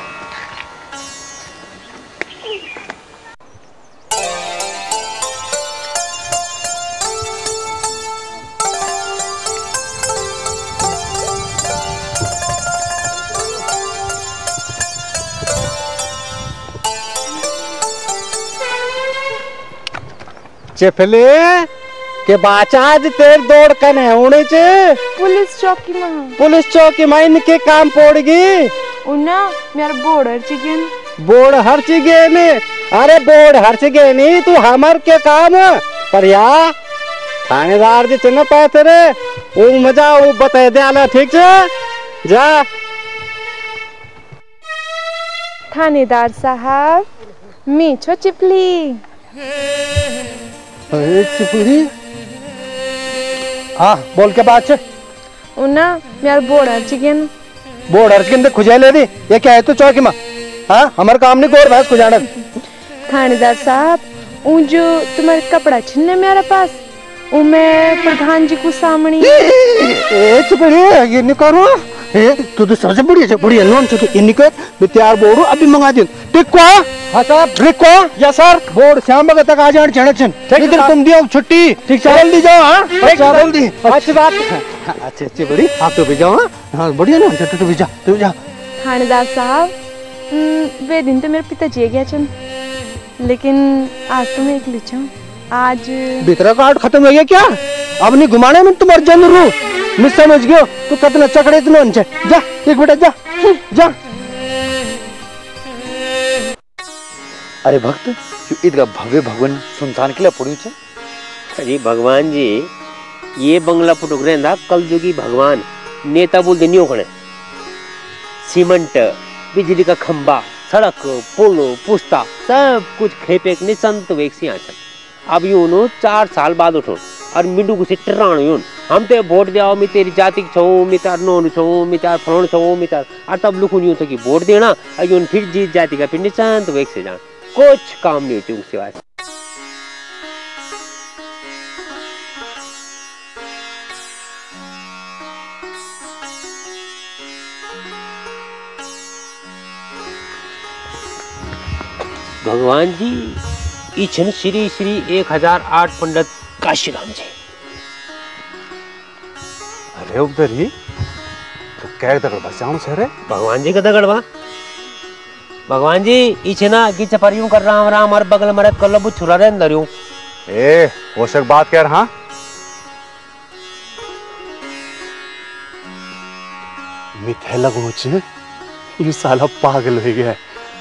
चेफले के बाचाज तेर दौड़ कन है होने चे पुलिस चौकी में इनके काम पड़ेगी उन्ना मेरा बोर्ड हर चीगे ने। अरे बोर्ड हर चीगे नहीं तू हमार के काम पर या थानेदार जी चुन पाए तेरे वो मजा वो बता दे आला ठीक से जा। थानेदार साहब मैं छो चिपली। चिपली हाँ बोल के बात उन्ना मेरा बोर्ड दे खुजा ले दी ये क्या है तू चौकी में हाँ हमारे काम नहीं गोर भैंस खुजाना। थानेदार साहब ऊ जो तुम्हारे कपड़ा छिन्ने मेरे पास ऊ मैं प्रधान जी को सामने ये नहीं करो तू तो सबसे बढ़िया लोन तू इन्हीं कर तैयार बोर्ड अभी मंगा दिन टिको। हाँ साहब रिको या सर बोर्ड शाम बजे तक आ जाए चढ़ ठीक है तुम दियो छुट्टी ठीक है जल्दी जाओ। हाँ जल्दी अच्छी बात अच्छी अच्छी बड़ी आप तो भी जाओ। हाँ बढ़िया ना तू भी जा। थानेदार साहब वे दिन तो मेरे पिताजी गया चन लेकिन आज तो मैं अकेली छूं। आज भीतर कार्ड खत्म हो गया क्या अब नहीं घुमाने में तुम अर्जन रू मिस समझ गयो तू कितना चकड़े इतना जा एक बेटा जा। अरे भक्त इधर भव्य भवन सुनसान के लिए पड़ी छे। अरे भगवान जी ये बंगला पुटुक था कल जोगी भगवान नेता बोल देनियो खड़े सीमेंट बिजली का खंबा सड़क पुल पुस्ता सब कुछ खेपे निसंत वेक्सी आचल। अब यूं 4 साल बाद उठो और मिडू को से टराणो हम ते वोट दियाओ मी तेरी जाति छो मी तार नोन छो मी तार फलाण छो मी तार और तब लुखुन यूं थे कि वोट देना अयुन फिर जीत जाति का फिर निशान तो एक से जान कुछ काम नहीं होती सिवाय। भगवान जी इछन श्री श्री 1008 पंडित काशीराम जी। अरे उधर ही तो क्या दगड़ बचाऊं से रे भगवान जी का दगड़वा भगवान जी इछना की चपरियों कर राम राम और बगल मरद कर लो बुत छुरा रे अंदर यूं ए होशक बात कह रहा मिथे लगो छे ये साला पागल हो गया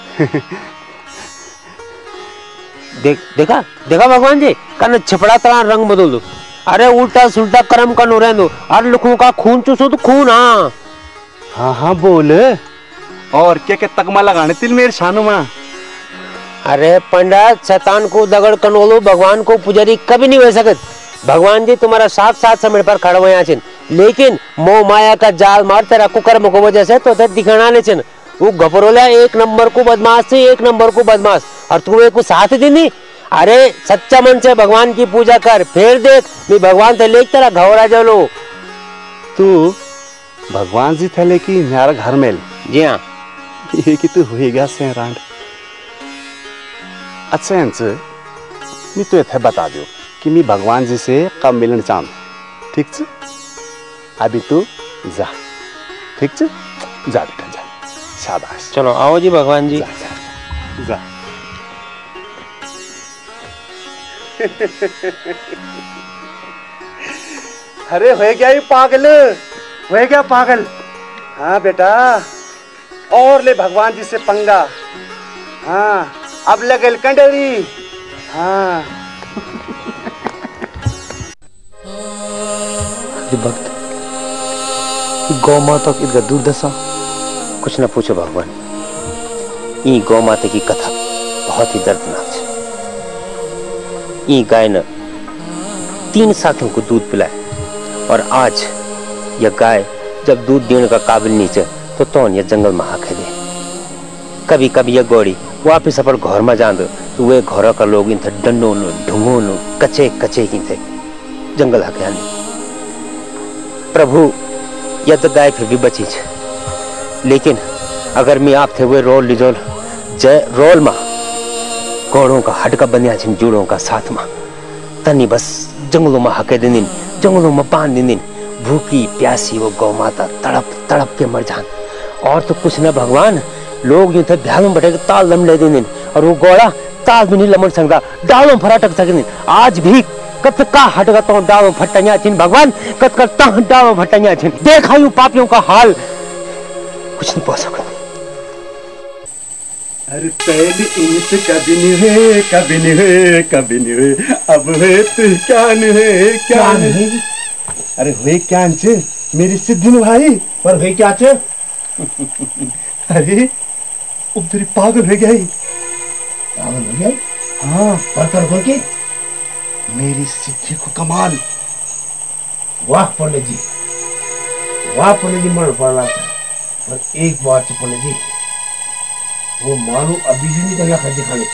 देखा देखा भगवान जी कन छपड़ा तरह रंग बदल दो अरे उल्टा सुल्टा कर्म कनो रह दो और लुखों का खून चूसो तो खून। हाँ हाँ बोल और क्या क्या तकमा लगाने तिल मेरे शानू में। अरे पंडित शैतान को दगड़ कनोलो भगवान को पुजारी कभी नहीं हो सकत। भगवान जी तुम्हारा साथ साथ समय पर खड़ा हुआ छिन लेकिन मोह माया का जाल मार तेरा कुकर्म को वजह से तो दिखाना ले छिन वो घबरोला एक नंबर को बदमाश से एक नंबर को बदमाश और तू एक को साथ देनी। अरे सच्चा मन से भगवान की पूजा कर फिर देख मैं भगवान थे लेक तेरा घवरा जलो तू भगवान जी थे लेकी मेरा घर में जी हाँ ये कि तू हुई गया से रांड अच्छा मैं तो ये बता दो कि मैं भगवान जी से कब मिलन चाहूँ ठीक है अभी तू जा ठीक है जा बेटा जा शाबाश चलो आओ जी भगवान जी जा अरे हो गया ये पागल हो गया पागल। हाँ बेटा और ले भगवान जी से पंगा। हाँ अब लगल कंडरी। हाँ भक्त गौ माता की दुर्दशा कुछ न पूछो भगवान। ये गौ माता की कथा बहुत ही दर्दनाक है। ये गाय ने 3 साथियों को दूध पिलाए और आज यह गाय जब दूध देने का काबिल नहीं चे तो यह जंगल में हाके दे। कभी कभी यह गौड़ी वापिस अपन घर में जान तो वे घर का लोग इन थे डंडों ढूंगों कचे कचे की थे जंगल हाके आने। प्रभु यह तो गाय फिर भी बची है लेकिन अगर मैं आप थे वे रोल लिजोल जय रोल मा घोड़ों का हटका बनिया छिन जुड़ों का साथ में तनी बस जंगलों में हके दिन जंगलों में बांध दिन भूखी प्यासी वो गौ माता तड़प तड़प के मर जान। और तो कुछ न भगवान लोग यूं थे भ्याल में बैठे ताल लमले दिन और वो घोड़ा ताल भी नहीं लमन सकता डालों फराटक सके। आज भी कत का हटगा तो डालो फटनिया छिन भगवान कत करता डालो फटनिया छिन देखा यूं पापियों का हाल कुछ नहीं पा सकता। अरे पहले इनसे कभी नहीं है कभी नहीं है कभी नहीं है अब है तो क्या नहीं है क्या नहीं। अरे हुए क्या अंचे मेरी सिद्धिन भाई पर हुए क्या चे अरे उधर पागल हो गई पागल हो गई। हाँ पर कर बोल के मेरी सिद्धि को कमाल। वाह पंडित जी मन पड़ रहा था पर एक बात है पंडित जी वो मानो अभी भी नहीं करना खर्च दिखाने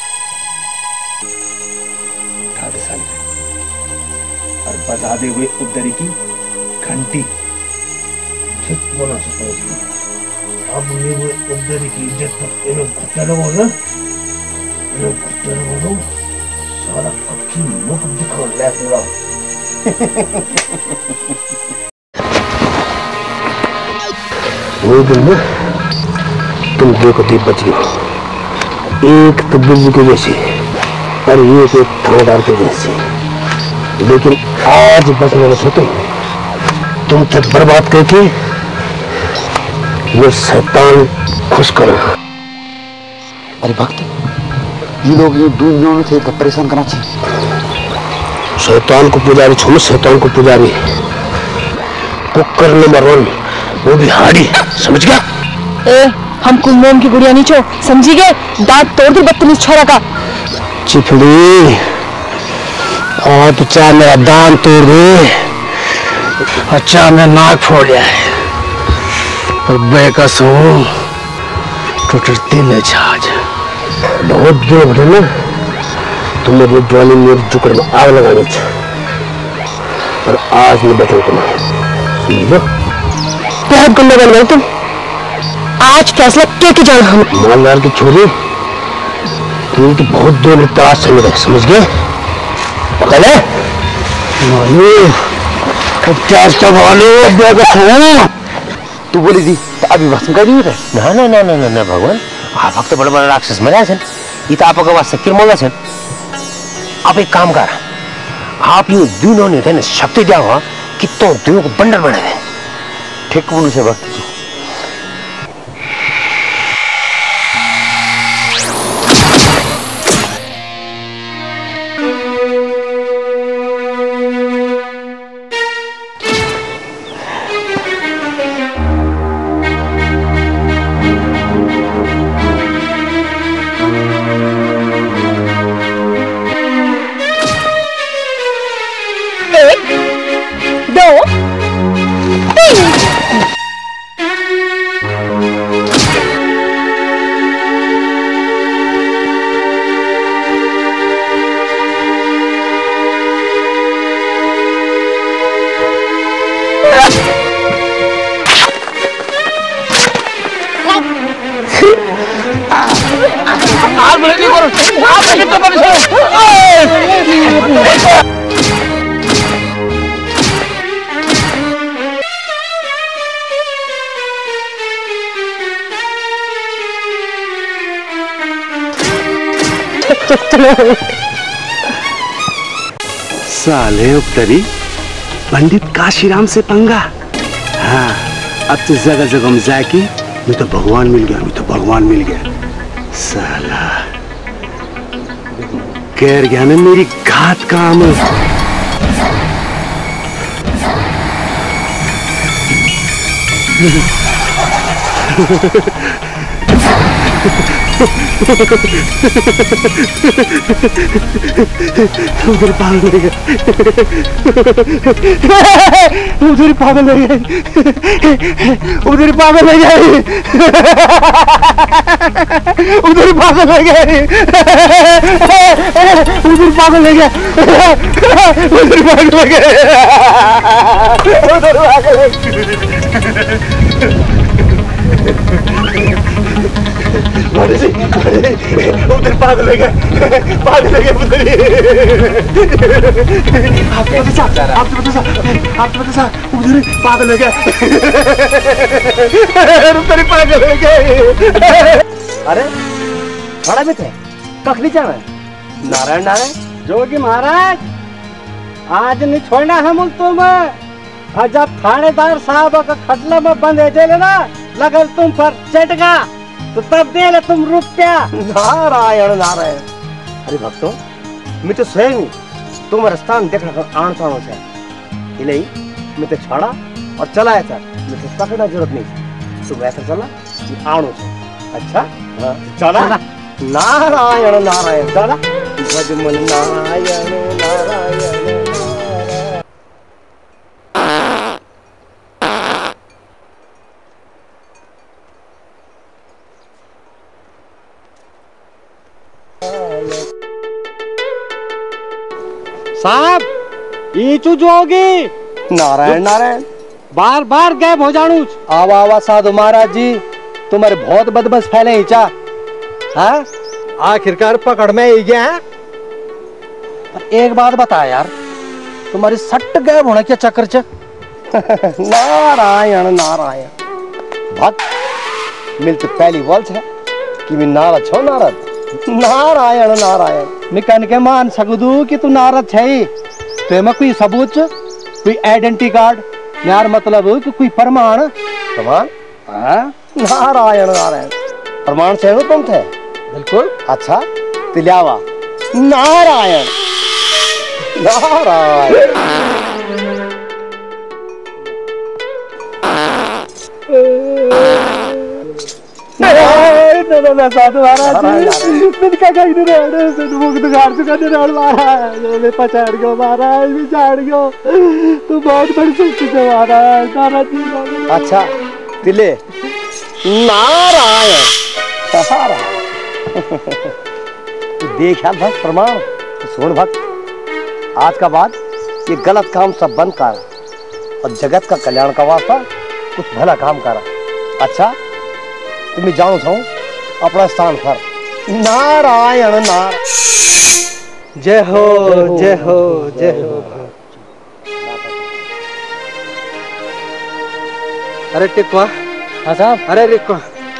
और बजा दे हुए उधर की घंटी। ठीक बोला पंडित जी अब ये वो उधर की इज्जत पर इन घुटने लगो ना इन घुटने लगो सारा कक्की मुख दिखा ले पूरा। वो दिन ना तुम देखो थे बच गए एक तो बिजली के जैसे और ये एक थानेदार के जैसे लेकिन आज बचने में सोते तुम तक बर्बाद करके वो शैतान खुश करो। अरे भक्त ये लोग ये दुनिया में थे परेशान करना चाहिए। शैतान को पुजारी छोड़ो शैतान को पुजारी कुकर नंबर 1 वो भी हाड़ी समझ गया। हम कुलमोम की गुड़िया नहीं छो समझी गए दांत तोड़ दे बदतमीज छोरा का। चिपड़ी हाँ तो चाहे मेरा दान तोड़ दे और चाहे मेरा नाक फोड़ जाए, पर बेकस हूँ तो दिल है छाज। बहुत देर बड़े ना तुम मेरी जवानी मेरी जुकड़ में आग लगानी चाहिए, पर आज नहीं बदल तुम्हें, समझो? बहुत गुंडा बन गए तुम। आज फैसला के जाना हम। मालदार की छोरी तुम तो बहुत देर तलाश चल रहे, समझ गए? पकड़ ले तू बोली थी तो अभी भस्म कर दी रे। ना ना ना ना ना भगवान, आप तो बड़ा बड़ा राक्षस मरा छन, ये तो आपका वास्ते किरमोला छन। आप एक काम कर, आप यूं दोनों ने देने शक्ति दिया हुआ कि तो दोनों को बंडर बना दे। ठीक बोलू से भक्त साले उपतरी पंडित काशीराम से पंगा। हाँ अब तो जगह जगह में जाके मैं तो भगवान मिल गया, मैं तो भगवान मिल गया। साला कर गया ना मेरी घात काम। उधर पागल हो गया, उधर पागल हो गया, उधर पागल हो गया, उधर पागल हो गया, उधर पागल हो गया, उधर पागल हो गया, उधर पागल हो उधर पागल हो गया, पागल हो गया उधर। आप तो बता उधर पागल हो गया, उधर पागल हो गया। अरे खड़ा भी थे, कखनी जाना है? नारायण नारायण जोगी महाराज, आज नहीं छोड़ना हम तुम। और जब थानेदार साहब का खटला में बंद है जेल ना, लगल तुम पर चटका तो तब दे ले तुम रुपया। नारायण नारायण। अरे भक्तों, मैं तो स्वयं ही तुम्हारे स्थान देखना कर आन सानों से इलाई मैं तो छाड़ा और चला ऐसा, मैं तो पकड़ना जरूरत नहीं, तुम ऐसा चला आणो से। अच्छा हाँ चला। नारायण नारायण चला, भजमन नारायण नारायण। साहब ईचू जोगी। नारायण नारायण। बार बार गायब हो जाणू। आवा आवा साधु महाराज जी, तुम्हारे बहुत बदबस फैले ईचा। हाँ आखिरकार पकड़ में ही गया है। पर एक बात बता यार, तुम्हारी सट्ट गायब होने के चक्कर च। नारायण नारायण। भक्त मिलते पहली वर्ष है कि मैं नारद छो नारद। नारायण नारायण। मैं कन के मान सकूं कि तू नारद है, तो में कोई सबूत, कोई आइडेंटिटी कार्ड, यार मतलब कि कोई प्रमाण? प्रमाण? हाँ नारायण नारायण। प्रमाण से तुम थे? बिल्कुल। अच्छा तिलियावा। नारायण नारायण। नारायण ना साधु महाराज मैंने क्या कहीं नहीं रहे से मुख दुगार चुका नहीं रहा महाराज मैं पछाड़ गयो महाराज मैं झाड़ गयो तू बहुत बड़ी शक्ति है महाराज नाराज जी। अच्छा तिले नारायण सहारा देखा भक्त प्रमाण तो सुन भक्त आज का बाद ये गलत काम सब बंद कर और जगत का कल्याण का वास्ता कुछ भला काम करा। अच्छा तुम्हें जाओ छो अपना स्थान पर। नारायण नारायण जय हो जय हो जय हो। अरे टिकवा हाँ साहब अरे रिको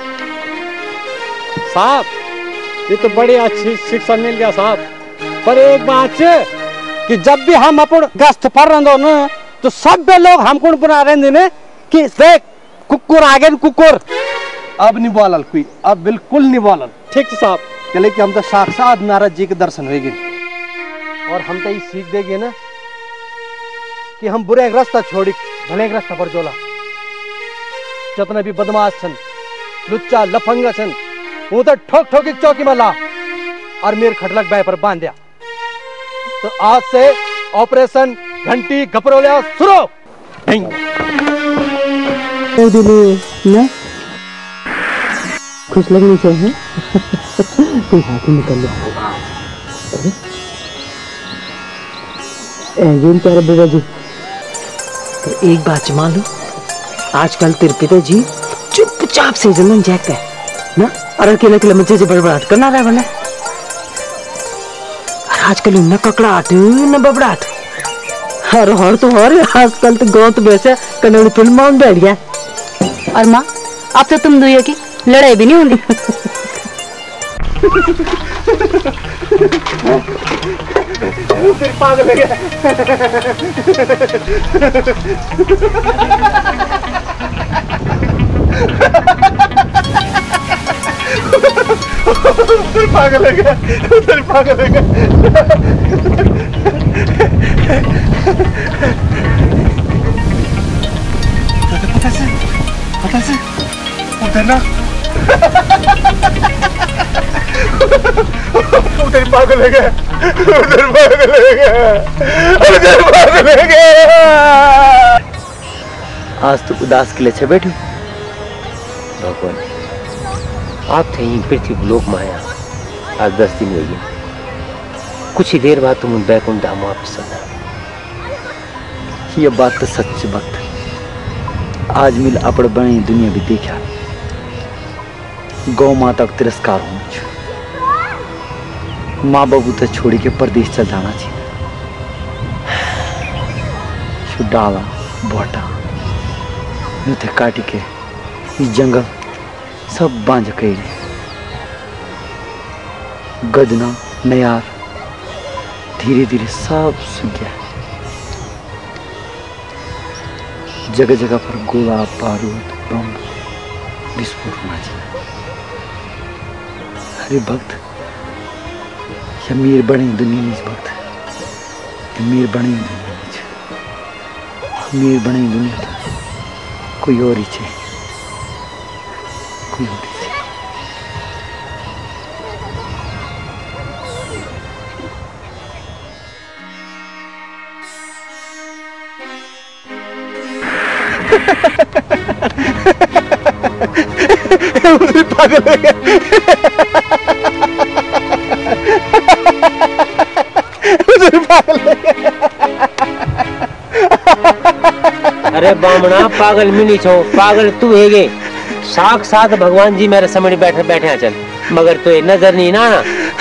साहब ये तो बड़ी अच्छी शिक्षा मिल गया साहब पर एक बात कि जब भी हम अपन गश्त पर रहो न तो सब लोग हमको बना रहे ने कि देख कुकुर आगे कुकुर अब नहीं बोलल कोई अब बिल्कुल नहीं बोलल ठीक है साहब चले कि हम तो साक्षात नारद जी के दर्शन होगी और हम तो ये सीख देंगे ना कि हम बुरे रास्ता छोड़ी भले रास्ता पर जोला जितने भी बदमाश छन लुच्चा लफंगा छन वो तो ठोक ठोक चौकी में ला और मेरे खटलक बाय पर बांध दिया। तो आज से ऑपरेशन घंटी घपरोलिया शुरू। ना खुश लगनी चाहिए कोई हाथ निकल लो प्यारे बाबा जी। तो एक बात मान लो आजकल तेरे पिताजी चुपचाप से जलन जैक है ना और अकेले अकेले मुझे से बड़बड़ाहट करना रहा बना आजकल न ककड़ाहट न बबड़ाहट हर हर तो हर आजकल तो गौत वैसे कन्नड़ फिल्म में बैठ गया। और माँ अब तो तुम दुनिया की लड़ाई भी नहीं होगी। पागल है पागल है पागल है पता से उधर ना उधर पागल है क्या उधर पागल है क्या उधर पागल है क्या। आज तो उदास के लिए बैठे भगवान आप थे ही पृथ्वी लोक माया आज 10 दिन हो गए कुछ ही देर बाद तुम बैकुंठ धाम वापस आना। ये बात तो सच बात आज मिल अपड़ बनी दुनिया भी देखा गौ माता का तिरस्कार हो माँ बाबू तो छोड़ी के परदेश चल जाना चाहिए। डाला बोटा थे काटी के इस जंगल सब बांझ के गदना नयार धीरे धीरे सब सूख गया। जगह जगह पर गोला बारूद बम विस्फोट होना चाहिए। अरे भक्त मीर बनी दुनिया में भक्त मीर बनी दुनिया में मीर बनी दुनिया कोई और ही चाहिए कोई और ही चाहिए। पागल है पागल है। अरे बामणा पागल मिली छो पागल तू है गे साक्षात भगवान जी मेरे सामने बैठे बैठे चल मगर तो नजर नहीं ना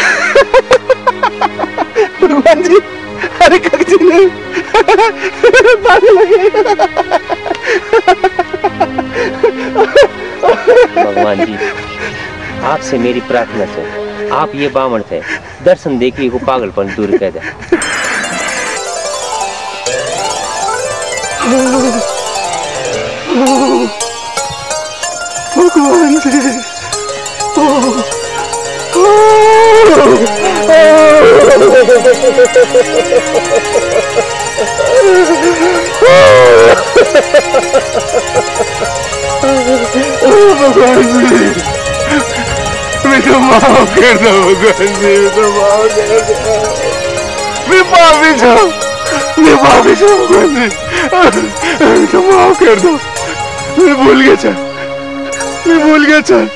भगवान जी अरे जी नहीं पागल है। भगवान जी आपसे मेरी प्रार्थना है आप ये बामण थे दर्शन देखिए को पागलपन दूर कर दे। भगवान जी भगवान जी माफ कर दो भगवान जी, तो माफ कर दो। मैं पापी छो भगवान जी, तो माफ कर दो। मैं भूल गया चल,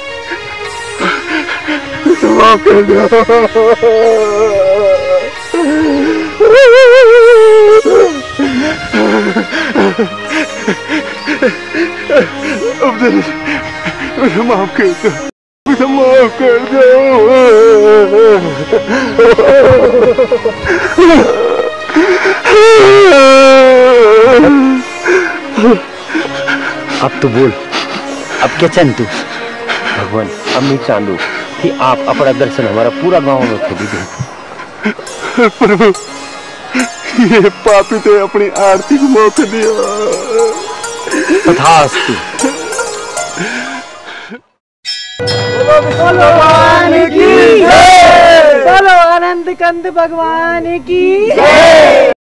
तो माफ कर दो। मुझे माफ कर दो, मुझे माफ कर दो। अब तो बोल, अब क्या चाहन तू? भगवान अब मैं चाहूँ कि आप अपना दर्शन हमारा पूरा गांव में खोल दे। प्रभु ये पापी तो अपनी आरती को मौका दिया। तथास्तु। भगवान की जय, बोलो आनंद कंद भगवान की जय।